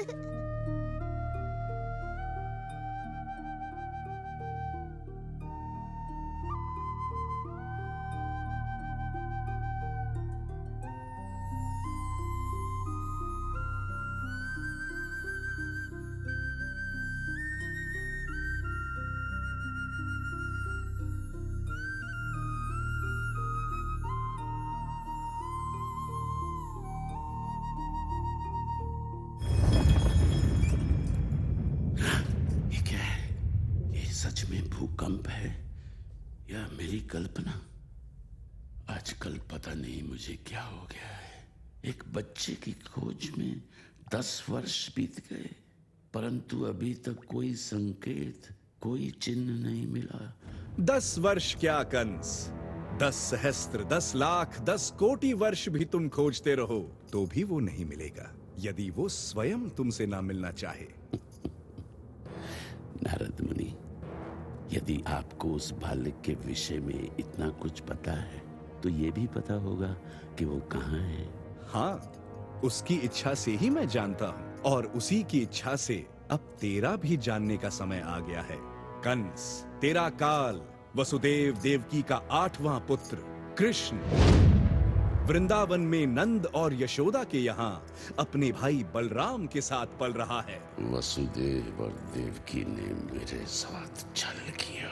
भूकंप है या मेरी कल्पना? आजकल पता नहीं मुझे क्या हो गया है। एक बच्चे की खोज में दस वर्ष बीत गए, परंतु अभी तक कोई संकेत, कोई चिन्ह नहीं मिला। दस वर्ष क्या कंस, दस सहस्त्र, दस लाख, दस कोटि वर्ष भी तुम खोजते रहो तो भी वो नहीं मिलेगा, यदि वो स्वयं तुमसे ना मिलना चाहे। नारद मुनि, यदि आपको उस बालक के विषय में इतना कुछ पता है तो ये भी पता होगा कि वो कहाँ है। हाँ, उसकी इच्छा से ही मैं जानता हूँ और उसी की इच्छा से अब तेरा भी जानने का समय आ गया है। कंस, तेरा काल वसुदेव देवकी का आठवां पुत्र कृष्ण वृंदावन में नंद और यशोदा के यहाँ अपने भाई बलराम के साथ पल रहा है। वसुदेव और देवकी ने मेरे साथ छल किया।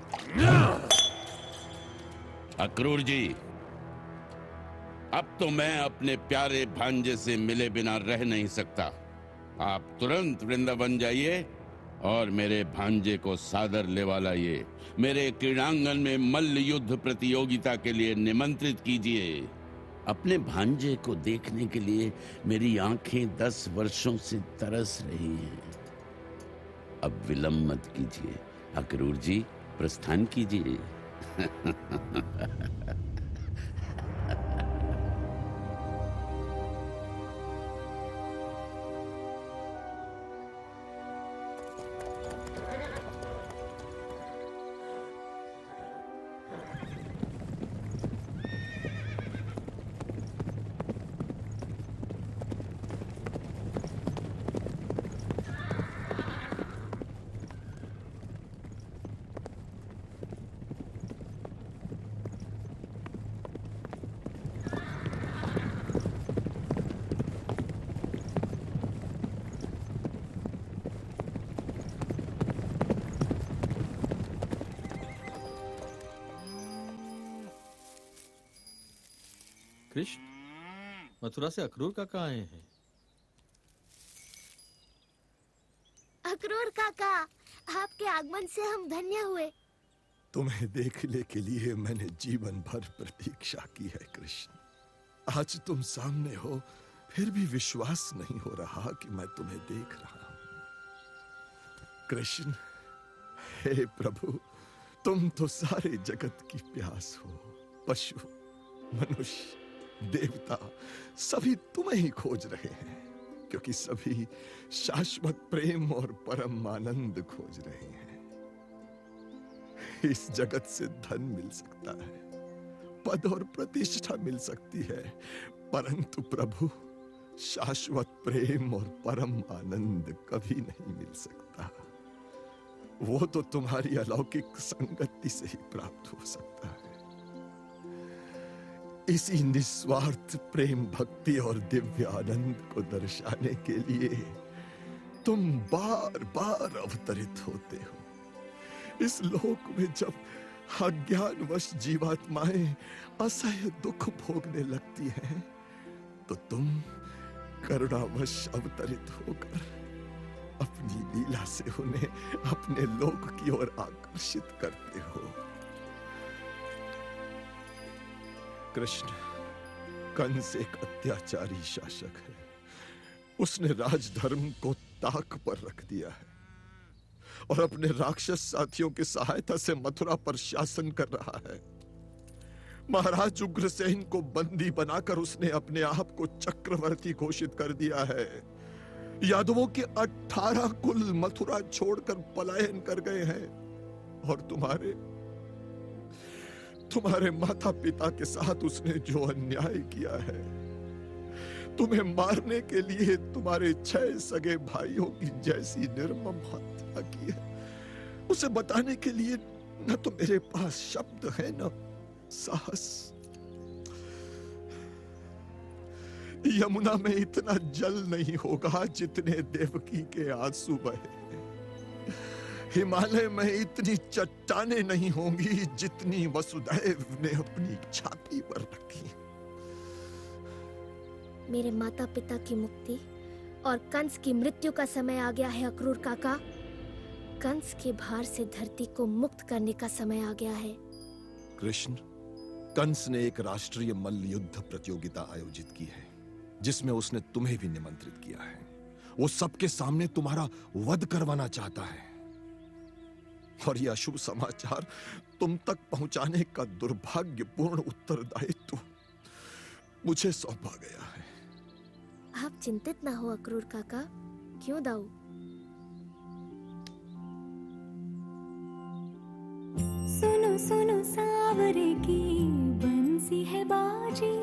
अक्रूर जी, अब तो मैं अपने प्यारे भांजे से मिले बिना रह नहीं सकता। आप तुरंत वृंदावन जाइए और मेरे भांजे को सादर लेवा लाइए। मेरे क्रीड़ांगन में मल्ल युद्ध प्रतियोगिता के लिए निमंत्रित कीजिए। अपने भांजे को देखने के लिए मेरी आंखें दस वर्षों से तरस रही हैं। अब विलंब मत कीजिए। अक्रूर जी, प्रस्थान कीजिए। कृष्ण, मथुरा से अक्रूर काका आए हैं। अक्रूर काका, आपके आगमन से हम धन्य हुए। तुम्हें देखने के लिए मैंने जीवन भर प्रतीक्षा की है कृष्ण। आज तुम सामने हो, फिर भी विश्वास नहीं हो रहा कि मैं तुम्हें देख रहा हूं। कृष्ण, हे प्रभु, तुम तो सारे जगत की प्यास हो। पशु, मनुष्य, देवता सभी तुम्हें ही खोज रहे हैं, क्योंकि सभी शाश्वत प्रेम और परम आनंद खोज रहे हैं। इस जगत से धन मिल सकता है, पद और प्रतिष्ठा मिल सकती है, परंतु प्रभु, शाश्वत प्रेम और परम आनंद कभी नहीं मिल सकता। वो तो तुम्हारी अलौकिक संगति से ही प्राप्त हो सकता है। इसी निस्वार्थ प्रेम, भक्ति और दिव्य आनंद को दर्शाने के लिए तुम बार बार अवतरित होते हो। इस लोक में जब अज्ञानवश जीवात्माएं असह्य दुख भोगने लगती हैं, तो तुम करुणावश अवतरित होकर अपनी लीला से उन्हें अपने लोक की ओर आकर्षित करते हो। कृष्ण, कंस एक अत्याचारी शासक है। उसने राजधर्म को ताक पर रख दिया है और अपने राक्षस साथियों की सहायता से मथुरा पर शासन कर रहा है। महाराज उग्रसेन को बंदी बनाकर उसने अपने आप को चक्रवर्ती घोषित कर दिया है। यादवों के अठारह कुल मथुरा छोड़कर पलायन कर गए हैं और तुम्हारे तुम्हारे माता पिता के साथ उसने जो अन्याय किया है, तुम्हें मारने के लिए तुम्हारे छह सगे भाइयों की जैसी निर्मम हत्या की है, उसे बताने के लिए न तो मेरे पास शब्द है न साहस। यमुना में इतना जल नहीं होगा जितने देवकी के आंसू बहे। हिमालय में इतनी चट्टानें नहीं होंगी जितनी वसुदेव ने अपनी छाती पर रखी। मेरे माता पिता की मुक्ति और कंस की मृत्यु का समय आ गया है अक्रूर काका। कंस के भार से धरती को मुक्त करने का समय आ गया है। कृष्ण, कंस ने एक राष्ट्रीय मल्ल युद्ध प्रतियोगिता आयोजित की है, जिसमें उसने तुम्हें भी निमंत्रित किया है। वो सबके सामने तुम्हारा वध करवाना चाहता है और यह अशुभ समाचार तुम तक पहुंचाने का दुर्भाग्यपूर्ण उत्तरदायित्व मुझे सौंपा गया है। आप चिंतित ना हो अक्रूर काका। क्यों दाऊ? सुनो सुनो सावरे की बंसी है बाजी,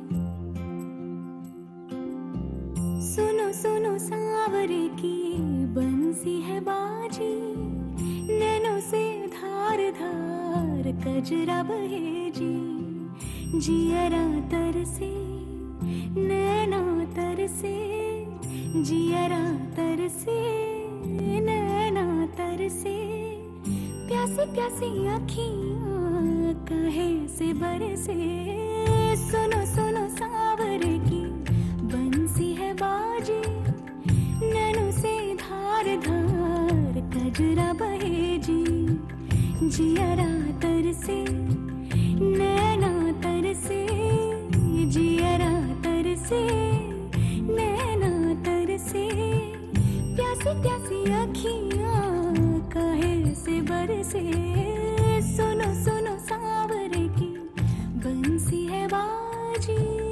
सुनो सुनो सावरे की बंसी है बाजी, नैनों से धार धार कजरा बहे जी, जियरा तरसे नैना तरसे, जियरा तरसे नैना तरसे, प्यासी प्यासी आँखियाँ कहे से बरसे। सुनो सुनो सावरे की बंसी है बाजी, नैनों से धार धार कजरा बहे जी, जियरा तरसे नैना तरसे, जियरा तरसे नैना तरसे, प्यासी प्यासी आँखियाँ कहे से बरसे। सुनो सुनो सावरे की बंसी है बाजी।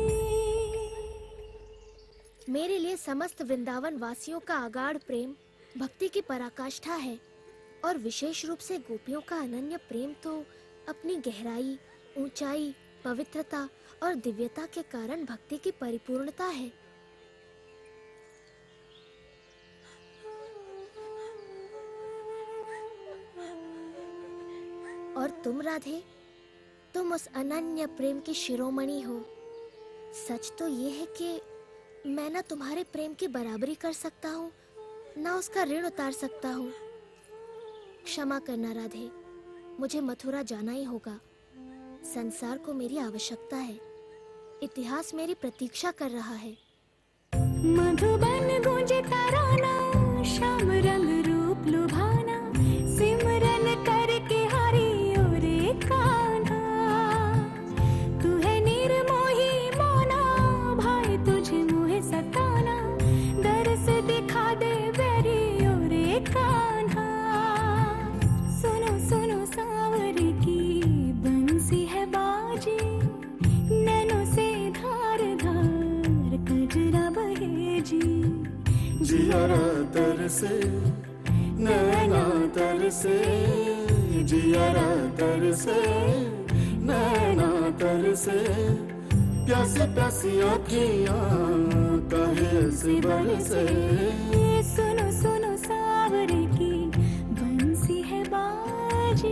मेरे लिए समस्त वृंदावन वासियों का अगाध प्रेम भक्ति की पराकाष्ठा है, और विशेष रूप से गोपियों का अनन्य प्रेम तो अपनी गहराई, ऊंचाई, पवित्रता और दिव्यता के कारण भक्ति की परिपूर्णता है। और तुम राधे, तुम उस अनन्य प्रेम की शिरोमणि हो। सच तो ये है कि मैं ना तुम्हारे प्रेम की बराबरी कर सकता हूँ, ना उसका ऋण उतार सकता हूँ। क्षमा करना राधे, मुझे मथुरा जाना ही होगा। संसार को मेरी आवश्यकता है। इतिहास मेरी प्रतीक्षा कर रहा है। मधुबन गूंजे तराना, श्याम रंग रूप लुभाना, सिमरन करके हरि ओरे कान्हा। तू है निर्मोही मोना, भाई तुझे मुहे सताना, दर्श दिखा दे बेरी ओरे कान्हा। सुनो सुनो सावरी की बंसी है बाजी, नैनों से धार धार कजरा बहे जी। जियारा तरसे नैना तरसे, जियारा तरसे नैना तरसे, प्यासी प्यासी आँखियाँ काहे ऐसी बरसे। सुनो सुनो सावरी की बंसी है बाजी।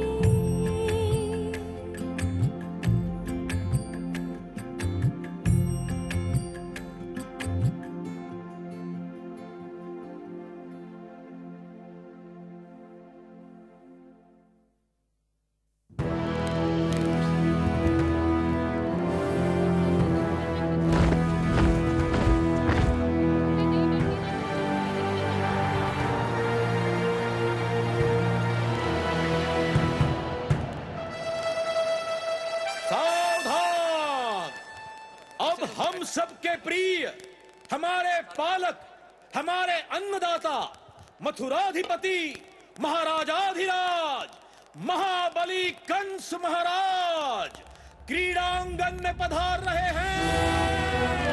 हम सबके प्रिय, हमारे पालक, हमारे अन्नदाता, मथुराधिपति, महाराजाधिराज, महाबली कंस महाराज क्रीड़ांगन में पधार रहे हैं।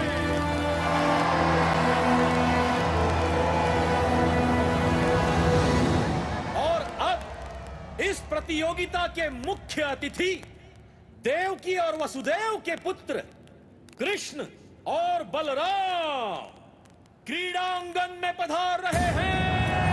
और अब इस प्रतियोगिता के मुख्य अतिथि देवकी और वसुदेव के पुत्र कृष्ण और बलराम क्रीड़ांगन में पधार रहे हैं।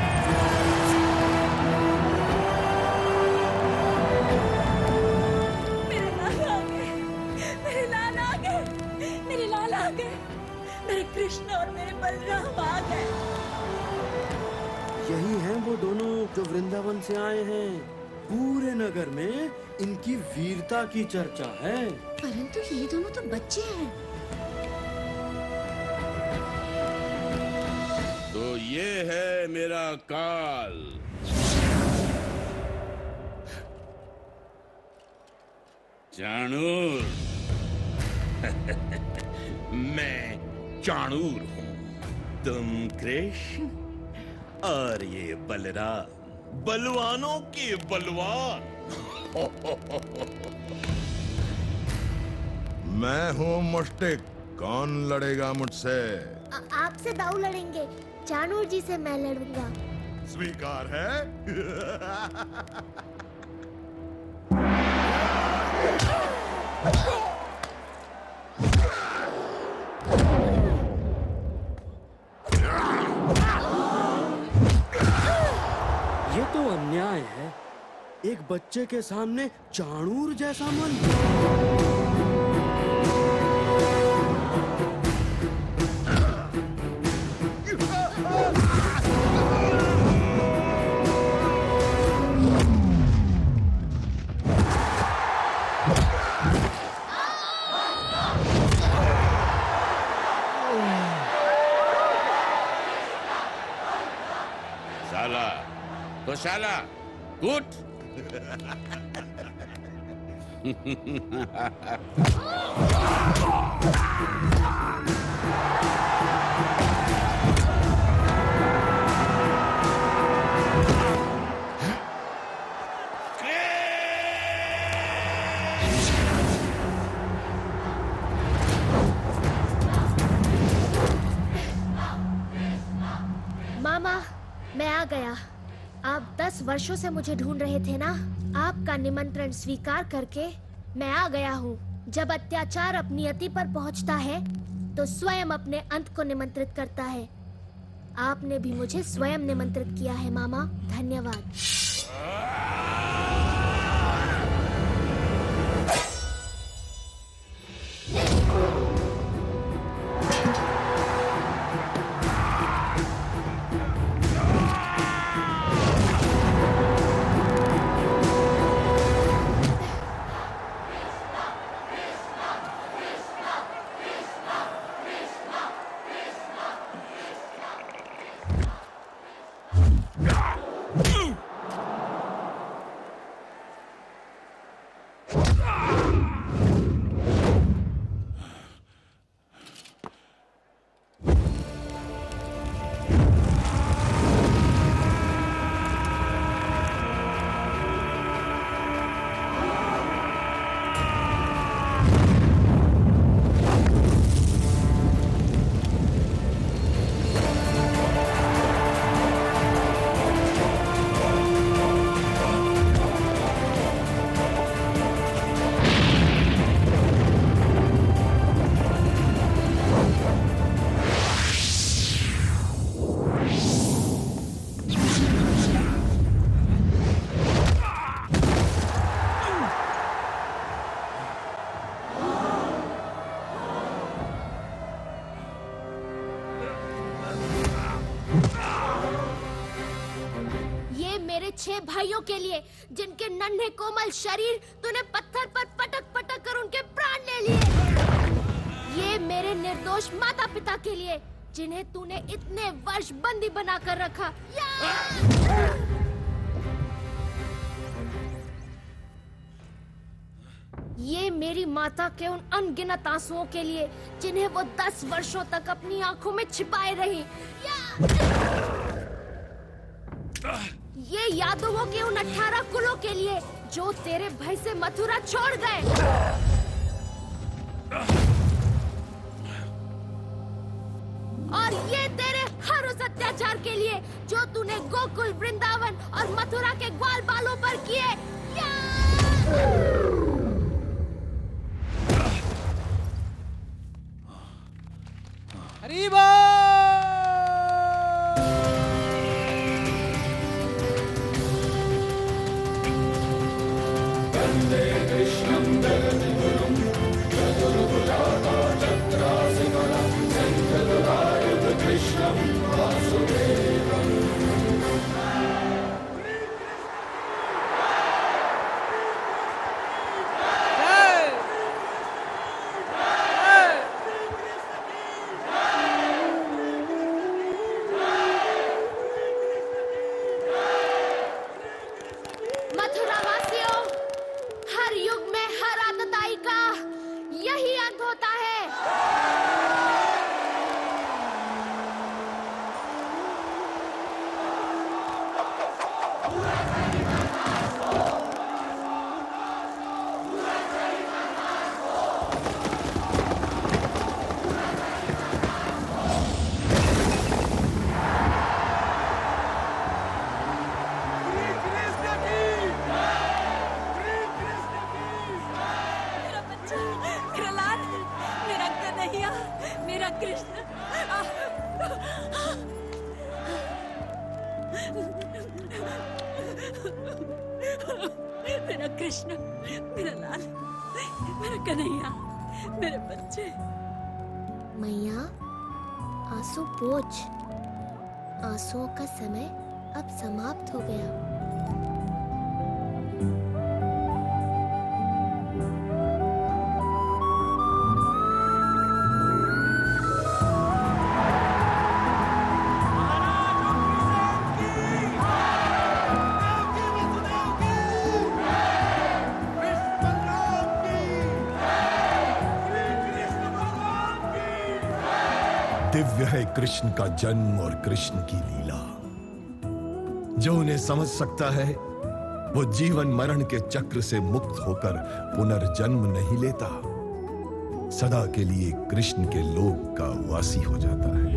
मेरे लाल आ गए, मेरे लाल आ गए, मेरे लाल आ गए, मेरे कृष्ण और मेरे बलराम आ गए। यही हैं वो दोनों जो वृंदावन से आए हैं। पूरे नगर में इनकी वीरता की चर्चा है। परंतु ये दोनों तो बच्चे हैं। तो ये है मेरा काल। चाणूर। मैं चाणूर हूँ, तुम कृष्ण और ये बलराम, बलवानों के बलवान। मैं हूँ मुश्तिक, कौन लड़ेगा मुझसे? आपसे दाऊ लड़ेंगे, चाणूर जी से मैं लड़ूंगा। स्वीकार है? ये तो अन्याय है, एक बच्चे के सामने चाणूर जैसा मन। साला तो शाला कूट। मामा, मैं आ गया। आप दस वर्षों से मुझे ढूंढ रहे थे ना? आपका निमंत्रण स्वीकार करके मैं आ गया हूँ। जब अत्याचार अपनी अति पर पहुँचता है तो स्वयं अपने अंत को निमंत्रित करता है। आपने भी मुझे स्वयं निमंत्रित किया है मामा, धन्यवाद। छह भाइयों के लिए जिनके नन्हे कोमल शरीर तूने पत्थर पर पटक पटक कर उनके प्राण ले लिए। ये मेरे निर्दोष माता पिता के लिए जिन्हें तूने इतने वर्ष बंदी बनाकर रखा। ये मेरी माता के उन अनगिनत आंसुओं के लिए जिन्हें वो दस वर्षों तक अपनी आंखों में छिपाए रही। ये यादवों के उन अठारह कुलों के लिए जो तेरे भय से मथुरा छोड़ गए। और ये तेरे हर उस अत्याचार के लिए जो तूने गोकुल, वृंदावन और मथुरा के ग्वाल बालों पर किए। हरि बोल। वंदे कृष्णं जगद्गुरुं चतुर्भुजाता चक्रासिकलं शङ्खचूडायुध कृष्णं वासुदेवम्। मेरा कृष्ण, मेरा लाल, मेरा कन्हैया, मेरे बच्चे। मैया, आंसू पोंछ। आंसुओं का समय अब समाप्त हो गया। दिव्य है कृष्ण का जन्म और कृष्ण की लीला। जो उन्हें समझ सकता है वो जीवन मरण के चक्र से मुक्त होकर पुनर्जन्म नहीं लेता, सदा के लिए कृष्ण के लोक का वासी हो जाता है।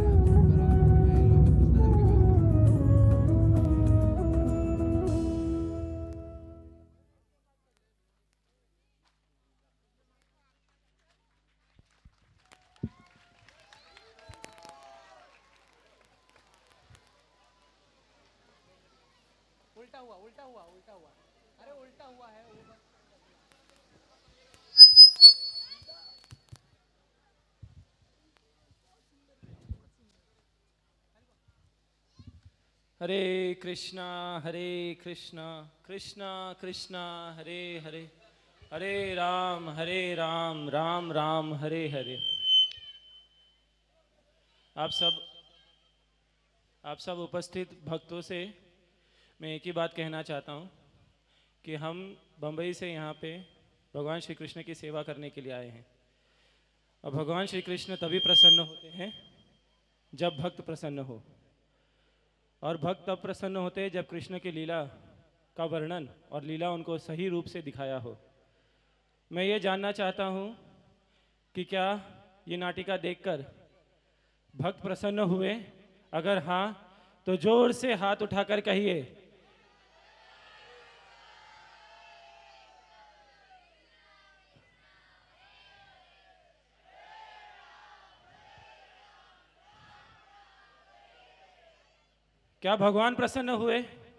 उल्टा हुआ, उल्टा हुआ, उल्टा हुआ। अरे उल्टा हुआ है वो। हरे कृष्णा हरे कृष्णा कृष्णा कृष्णा हरे हरे, हरे राम हरे राम राम राम हरे हरे। आप सब आप सब उपस्थित भक्तों से मैं एक ही बात कहना चाहता हूँ कि हम बम्बई से यहाँ पे भगवान श्री कृष्ण की सेवा करने के लिए आए हैं। और भगवान श्री कृष्ण तभी प्रसन्न होते हैं जब भक्त प्रसन्न हो, और भक्त तब प्रसन्न होते हैं जब कृष्ण की लीला का वर्णन और लीला उनको सही रूप से दिखाया हो। मैं ये जानना चाहता हूँ कि क्या ये नाटिका देखकर भक्त प्रसन्न हुए? अगर हाँ तो जोर से हाथ उठाकर कहिए। क्या भगवान प्रसन्न हुए?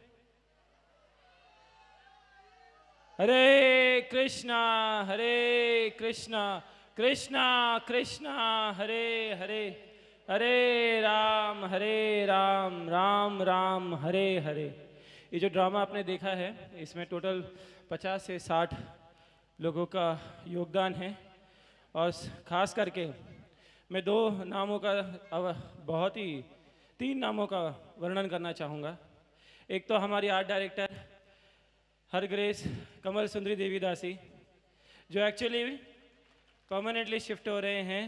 हरे कृष्णा हरे कृष्णा कृष्णा कृष्णा हरे हरे, हरे राम हरे राम राम राम हरे हरे। ये जो ड्रामा आपने देखा है इसमें टोटल पचास से साठ लोगों का योगदान है और ख़ास करके मैं दो नामों का अब बहुत ही तीन नामों का वर्णन करना चाहूँगा। एक तो हमारी आर्ट डायरेक्टर हरग्रेस कमल सुंदरी देवीदासी जो एक्चुअली परमानेंटली शिफ्ट हो रहे हैं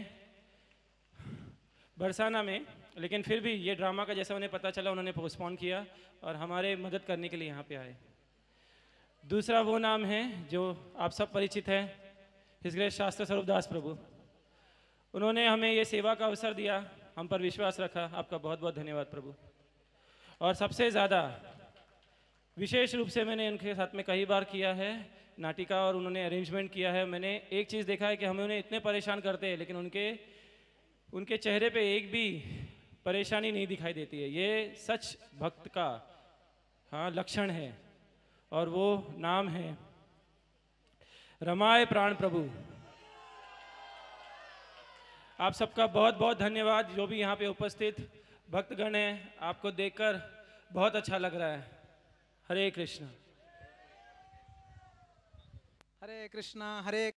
बरसाना में, लेकिन फिर भी ये ड्रामा का जैसा उन्हें पता चला उन्होंने पोस्टपोन किया और हमारे मदद करने के लिए यहाँ पे आए। दूसरा वो नाम है जो आप सब परिचित हैं, हिज ग्रेस शास्त्र स्वरूप दास प्रभु। उन्होंने हमें ये सेवा का अवसर दिया, हम पर विश्वास रखा, आपका बहुत बहुत धन्यवाद प्रभु। और सबसे ज़्यादा विशेष रूप से मैंने उनके साथ में कई बार किया है नाटिका और उन्होंने अरेंजमेंट किया है। मैंने एक चीज़ देखा है कि हमें उन्हें इतने परेशान करते हैं लेकिन उनके उनके चेहरे पे एक भी परेशानी नहीं दिखाई देती है। ये सच भक्त का हाँ लक्षण है और वो नाम है रमाए प्राण प्रभु। आप सबका बहुत बहुत धन्यवाद जो भी यहाँ पे उपस्थित भक्तगण हैं, आपको देखकर बहुत अच्छा लग रहा है। हरे कृष्णा हरे कृष्णा हरे